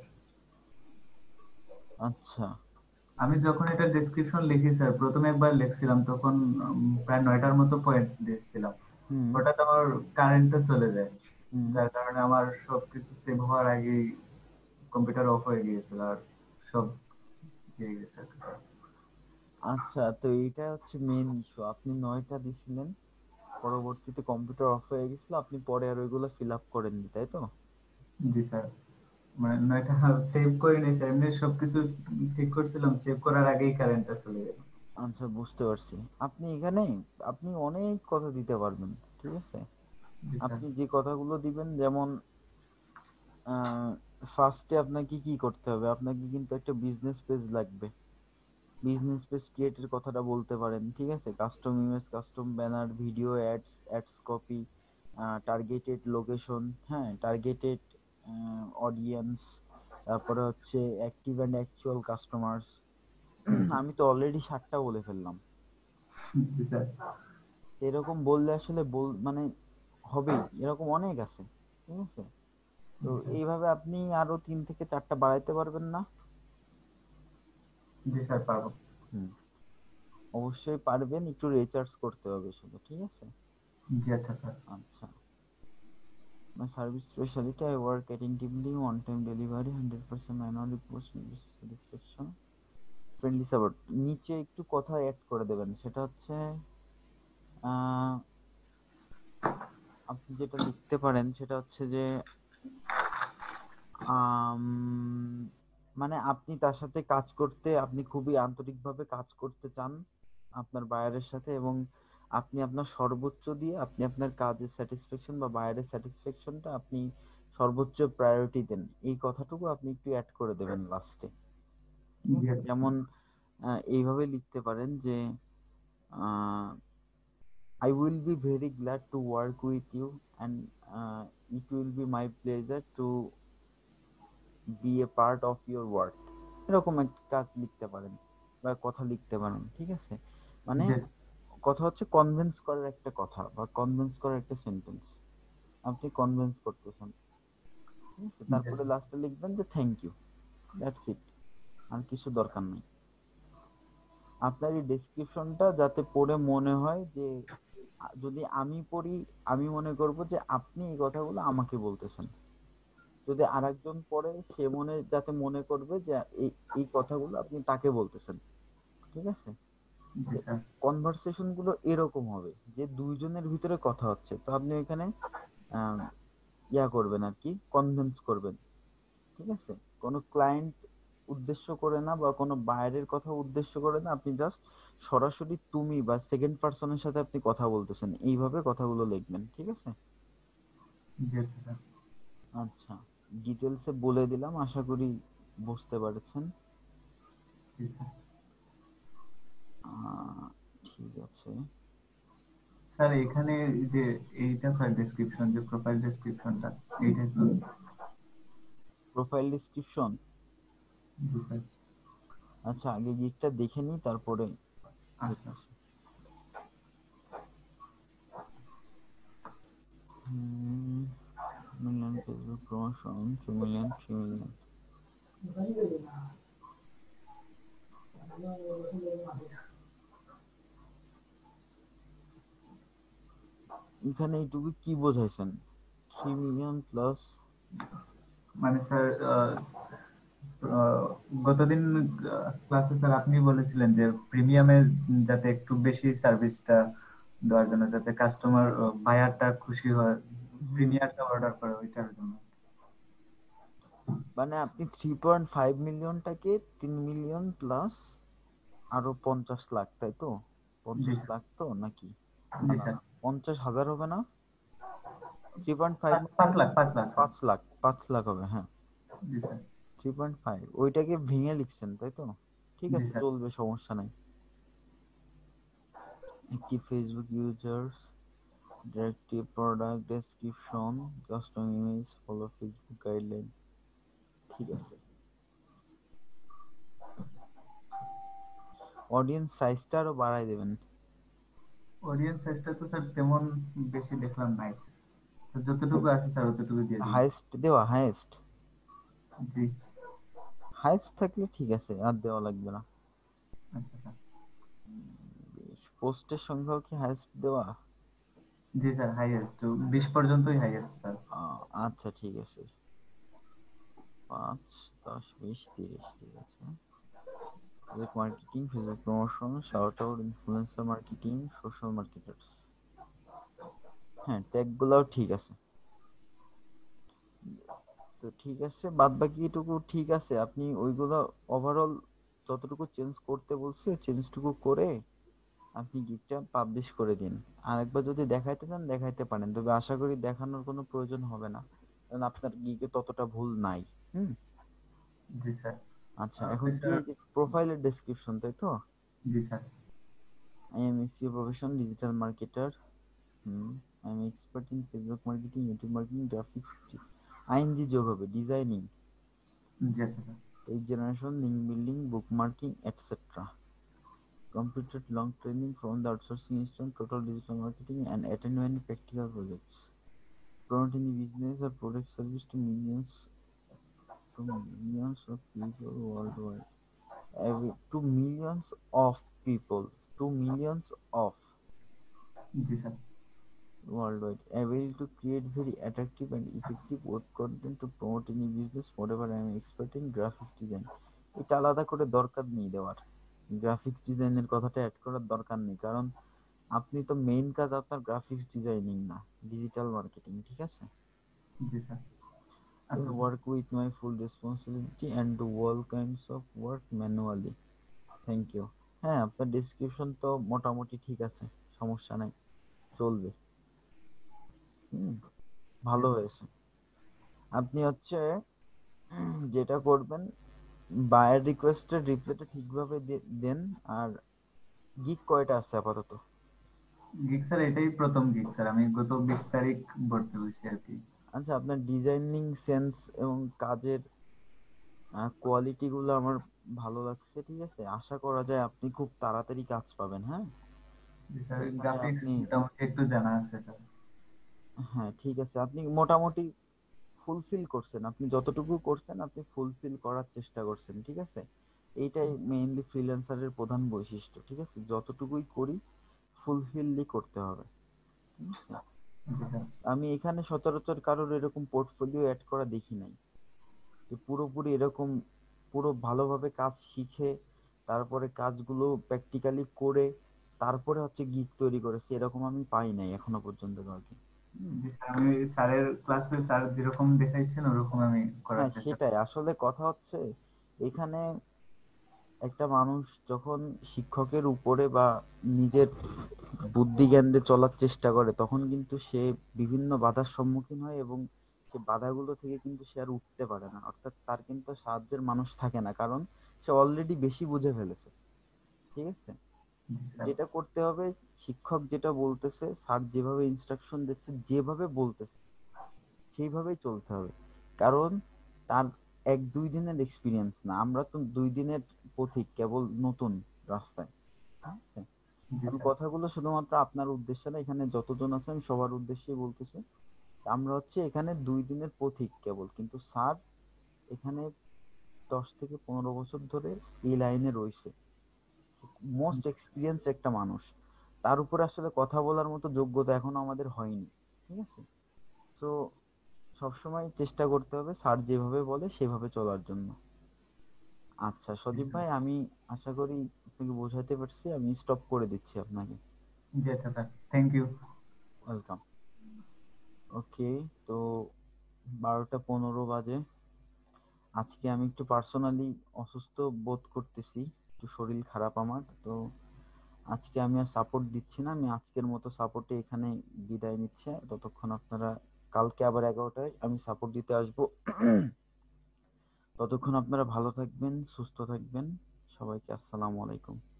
আচ্ছা।
আমি যখন এটা ডেসক্রিপশন লিখি স্যার, প্রথমে একবার লিখছিলাম তখন উম, প্রায় নয়টার মতো পয়েন্ট দিয়েছিলাম।
হুম
হঠাৎ আমার কারেন্টটা চলে যায়,
হুম।
যার কারণে আমার সবকিছু সেভ হওয়ার আগেই কম্পিউটার অফ হয়ে গিয়েছিল, আর সব দিয়ে গেছে আর কি স্যার।
আচ্ছা, তো এইটা হচ্ছে মেন ইস্যু। আপনি নয়টা দিছিলেন, পরবর্তীতে কম্পিউটার অফ হয়ে গেছিল, আপনি পরে আর ওইগুলো ফিল আপ করেননি, তাই তো?
জি স্যার। মানে নয়টা সেভ করে নিয়েছি, এমনি সবকিছু ঠিক করছিলাম, সেভ করার আগেই কারেন্টটা চলে গেল।
আচ্ছা, বুঝতে পারছি। আপনি এখানে আপনি অনেক কথা দিতে পারবেন, ঠিক আছে?
জি স্যার।
আপনি যে কথাগুলো দিবেন, যেমন ফার্স্টে আপনাকে কি করতে হবে, আপনাকে কিন্তু একটা বিজনেস পেজ লাগবে। বিজনেস পেজ ক্রিয়েটের কথাটা বলতে পারেন, ঠিক আছে? Custom image, custom banner, video ads, ads copy, targeted location, হ্যাঁ, টার্গেটেড অডিয়েন্স, তারপরে হচ্ছে অ্যাক্টিভ অ্যান্ড অ্যাকচুয়াল কাস্টমার্স। আমি তো অলরেডি সাতটা বলে ফেললাম।
জি স্যার।
এরকম বললে আসলে বল মানে হবেই, এরকম অনেক আছে, ঠিক আছে? তো
জি স্যার।
এইভাবে আপনি আরো তিন থেকে চারটা বাড়াইতে পারবেন না?
জি স্যার, পারবো।
হুম, অবশ্যই পারবেন, একটু রিসার্চ করতে হবে শুধু, ঠিক আছে?
জি আচ্ছা স্যার।
আচ্ছা। My service specialty, I work attentively, on-time delivery, hundred percent manual reports, satisfaction, friendly support। নিচে একটু কথা অ্যাড করে দেবেন, সেটা হচ্ছে আহ, আপনি যেটা লিখতে পারেন সেটা হচ্ছে যে আম, মানে আপনি তার সাথে কাজ করতে, আপনি খুবই আন্তরিকভাবে কাজ করতে চান আপনার বায়ারের সাথে, এবং আপনি আপনার সর্বোচ্চ দিয়ে আপনি আপনার কাজের স্যাটিসফ্যাকশন বা বায়ারের স্যাটিসফ্যাকশনটা আপনি সর্বোচ্চ প্রায়োরিটি দেন, এই কথাটুকু আপনি একটু অ্যাড করে দেবেন লাস্টে, ঠিক
জি
আছে?
আচ্ছা
যেমন আহ, এইভাবে লিখতে পারেন যে I will be very glad to work with you, and uh, it will be my pleasure to be a part of your work। এরকম একটা কাজ লিখতে পারেন বা কথা লিখতে পারেন, ঠিক আছে? মানে
জি আচ্ছা।
কথা হচ্ছে কনভিন্স করার একটা কথা বা কনভিন্স করার একটা সেন্টেন্স, আপনি কনভিন্স করতেছেন, ঠিক আছে?
জি
তারপরে
আচ্ছা।
লাস্টে লিখবেন যে থ্যাংক ইউ, দ্যাটস ইট, আর কিছু দরকার নেই। আপনার এই ডেসক্রিপশনটা যাতে পড়ে মনে হয় যে, আ- যদি আমি পড়ি, আমি মনে করব যে আপনি এই কথাগুলো আমাকে বলতেছেন। যদি আরেকজন পড়ে, সে মনে যাতে মনে করবে যে এই এই কথাগুলো আপনি তাকে বলতেছেন, ঠিক আছে?
জি স্যার।
কনভারসেশন গুলো এরকম হবে যে দুইজনের ভিতরে কথা হচ্ছে, তো আপনি এখানে আহ, ইয়া করবেন আর কি, কনভিন্স করবেন, ঠিক আছে? কোনো ক্লায়েন্ট উদ্দেশ্য করে না বা কোনো বাইরের কথা উদ্দেশ্য করে না, আপনি জাস্ট সরাসরি তুমি বা সেকেন্ড পার্সনের সাথে আপনি কথা বলতেছেন, এইভাবে কথাগুলো লিখবেন, ঠিক আছে?
জি আচ্ছা স্যার।
আচ্ছা, ডিটেলসে বলে দিলাম, আশা করি বুঝতে পারছেন।
জি স্যার।
আহ, ঠিক আছে।
স্যার এখানে যে এইটা স্যার ডেসক্রিপশন, যে প্রোফাইল ডেসক্রিপশনটা, এইটা একটু
প্রোফাইল ডেসক্রিপশন।
জি স্যার।
আচ্ছা আগে গিকটা দেখে নিই তারপরে
আচ্ছা।
দেখতেছি। হুম, million Facebook promotion, two million, three million. এখানে এইটুকু কি বোঝাইছেন? থ্রি মিলিয়ন প্লাস
মানে স্যার আহ, আহ, গতদিন ক্লাসে স্যার আপনি বলেছিলেন যে প্রিমিয়ামে যাতে একটু বেশি সার্ভিসটা দেওয়ার জন্য, যাতে কাস্টমার বায়ারটা খুশি হয়, প্রিমিয়ারটা অর্ডার করে ওইটার জন্য।
মানে আপনি থ্রি পয়েন্ট ফাইভ মিলিয়নটাকে তিন মিলিয়ন প্লাস আরো পঞ্চাশ লাখ, তাই তো?
জি
পঞ্চাশ
স্যার।
লাখ তো নাকি?
জি
না
স্যার।
না, পঞ্চাশ হাজার হবে না? থ্রি পয়েন্ট ফাইভ
পাঁচ পাঁচ লাখ পাঁচ লাখ স্যার।
পাঁচ লাখ পাঁচ লাখ হবে, হ্যাঁ।
জি স্যার।
থ্রি পয়েন্ট ফাইভ ওইটাকে ভেঙে লিখছেন তাই তো? ঠিক
জি
আছে,
স্যার।
চলবে, সমস্যা নাই। একটি Facebook users directly product description custom image follow Facebook guideline, ঠিক আছে। অডিয়েন্স সাইজটা আরো বাড়াই দেবেন।
অডিয়েন্স সাইজটা তো স্যার তেমন বেশি দেখলাম নাই, তো যতটুকু আছে স্যার অতটুকু দিয়ে দিন।
হাইয়েস্ট দেওয়া, হাইয়েস্ট
জি।
হাইয়েস্ট থাকলে ঠিক আছে, আর দেওয়া লাগবে না।
আচ্ছা স্যার।
পোস্টের সংখ্যাও কি হাইয়েস্ট দেওয়া?
জি স্যার, হাইয়েস্ট বিশ পর্যন্তই হাইয়েস্ট স্যার।
আহ, আচ্ছা ঠিক আছে, পাঁচ দশ বিশ তিরিশ, ঠিক আছে। Facebook marketing, Facebook promotion, shout out, influencer marketing, social marketers, হ্যাঁ ট্যাগগুলোও ঠিক আছে। তো ঠিক আছে, বাদ বাকিটুকু ঠিক আছে। আপনি ওইগুলো ওভারঅল যতটুকু চেঞ্জ করতে বলছে চেঞ্জটুকু করে আপনি গিকটা পাবলিশ করে দিন। আর একবার যদি দেখাইতে চান দেখাইতে পারেন, তবে আশা করি দেখানোর কোনো প্রয়োজন হবে না, কারণ আপনার গিকে ততটা ভুল নাই। হুম।
জি স্যার।
আচ্ছা
আহ,
এখন কি
স্যার।
এই যে প্রোফাইলের ডেসক্রিপশন, তাই তো?
জি sir.
I am SEO profession digital marketer, hmm, I am expert in Facebook marketing, YouTube marketing, graphics, I N G যোগ হবে, ডিজাইনিং,
জি আচ্ছা sir.
Page generation, link building, bookmarking etcetera. Completed long training from the outsourcing institute, total digital marketing, and attend many practical projects. Promote any business or product service to millions to millions of people worldwide. Every, to millions of people, to millions of
জি sir.
worldwide. Able to create very attractive and effective web content to promote any business. Whatever I am expert in graphics design. এটা আলাদা করে দরকার নেই দেওয়ার, graphics ডিজাইনের কথাটা add করার দরকার নেই, কারণ আপনি তো মেইন কাজ আপনার গ্রাফিক্স ডিজাইনিং না, ডিজিটাল মার্কেটিং, ঠিক আছে?
জি স্যার। আচ্ছা sir.
Work with my full responsibility and do all kinds of work manually, thank you. হ্যাঁ আপনার ডেসক্রিপশন তো মোটামুটি ঠিক আছে, সমস্যা নাই, চলবে। হুম, ভালো হয়েছে। আপনি হচ্ছে যেটা করবেন, বায়ার রিকোয়েস্টের রিপ্লাইটা ঠিকভাবে দে- দেন। আর গিগ কয়টা আছে আপাতত?
গিগ স্যার এটাই প্রথম গিগ স্যার, আমি গত বিশ তারিখ ভর্তি হয়েছি আর কি।
আচ্ছা আপনার ডিজাইনিং সেন্স এবং কাজের কোয়ালিটি গুলো আমার ভালো লাগছে, ঠিক আছে। আশা করা যায় আপনি খুব তাড়াতাড়ি কাজ পাবেন। হ্যাঁ,
জি স্যার,
এখানে
গ্রাফিক্স
আপনি,
মোটামুটি একটু জানা আছে স্যার।
হ্যাঁ ঠিক আছে, আপনি মোটামুটি ফুলফিল করছেন, আপনি যতটুকু করছেন আপনি ফুলফিল করার চেষ্টা করছেন, ঠিক আছে। এইটাই মেইনলি ফ্রিল্যান্সারের প্রধান বৈশিষ্ট্য, ঠিক আছে। যতটুকুই করি ফুলফিললি করতে হবে, ঠিক আছে।
জি স্যার।
আমি এখানে সচরাচর কারোর এরকম পোর্টফোলিও অ্যাড করা দেখি নাই, যে পুরোপুরি এরকম পুরো ভালোভাবে কাজ শিখে তারপরে কাজগুলো প্র্যাকটিক্যালি করে তারপরে হচ্ছে গিগ তৈরি করেছে, এরকম আমি পাই নাই এখনো পর্যন্ত কাউকে। হুম।
জি স্যার, আমি স্যারের ক্লাসে স্যার যেরকম দেখাইছেন ওরকম আমি করার
হ্যাঁ
চেষ্টা
সেটাই আসলে কথা হচ্ছে, এখানে একটা মানুষ যখন শিক্ষকের উপরে বা নিজের বুদ্ধি জ্ঞান দিয়ে চলার চেষ্টা করে তখন কিন্তু সে বিভিন্ন বাধার সম্মুখীন হয়, এবং সে বাধাগুলো থেকে কিন্তু সে আর উঠতে পারে না, অর্থাৎ তার কিন্তু সাহায্যের মানুষ থাকে না, কারণ সে অলরেডি বেশি বুঝে ফেলেছে, ঠিক আছে।
জি স্যার।
যেটা করতে হবে, শিক্ষক যেটা বলতেছে, স্যার যেভাবে ইনস্ট্রাকশন দিচ্ছে, যেভাবে বলতেছে সেইভাবেই চলতে হবে, কারণ তার এক দুই দিনের এক্সপিরিয়েন্স না, আমরা তো দুই দিনের পথিক, কেবল নতুন রাস্তায়। ঠিক আছে?
জি
আমি
স্যার।
কথাগুলো শুধুমাত্র আপনার উদ্দেশ্যে না, এখানে যতজন আছে আমি সবার উদ্দেশ্যেই বলতেছি। আমরা হচ্ছে এখানে দুই দিনের পথিক কেবল, কিন্তু স্যার এখানে দশ থেকে পনেরো বছর ধরে এই লাইনে রয়েছে, মোস্ট এক্সপিরিয়েন্স একটা মানুষ। তার উপরে আসলে কথা বলার মতো যোগ্যতা এখনো আমাদের হয়নি। ঠিক আছে? তো সবসময় চেষ্টা করতে হবে স্যার যেভাবে বলে সেভাবে চলার জন্য। আচ্ছা সজীব ভাই, আমি আশা করি আপনাকে বোঝাতে পারছি। আমি স্টপ করে দিচ্ছি আপনাকে।
জি আচ্ছা sir, thank you.
Welcome. Okay, তো বারোটা পনেরো বাজে। আজকে আমি একটু পার্সোনালি অসুস্থ বোধ করতেছি, একটু শরীর খারাপ আমার। তো আজকে আমি আর সাপোর্ট দিচ্ছি না, আমি আজকের মতো সাপোর্টে এখানে বিদায় নিচ্ছে। ততক্ষণ আপনারা, কালকে আবার এগারোটায় আমি সাপোর্ট দিতে আসবো। ততক্ষণ আপনারা ভালো থাকবেন, সুস্থ থাকবেন। সবাইকে আসসালামু আলাইকুম।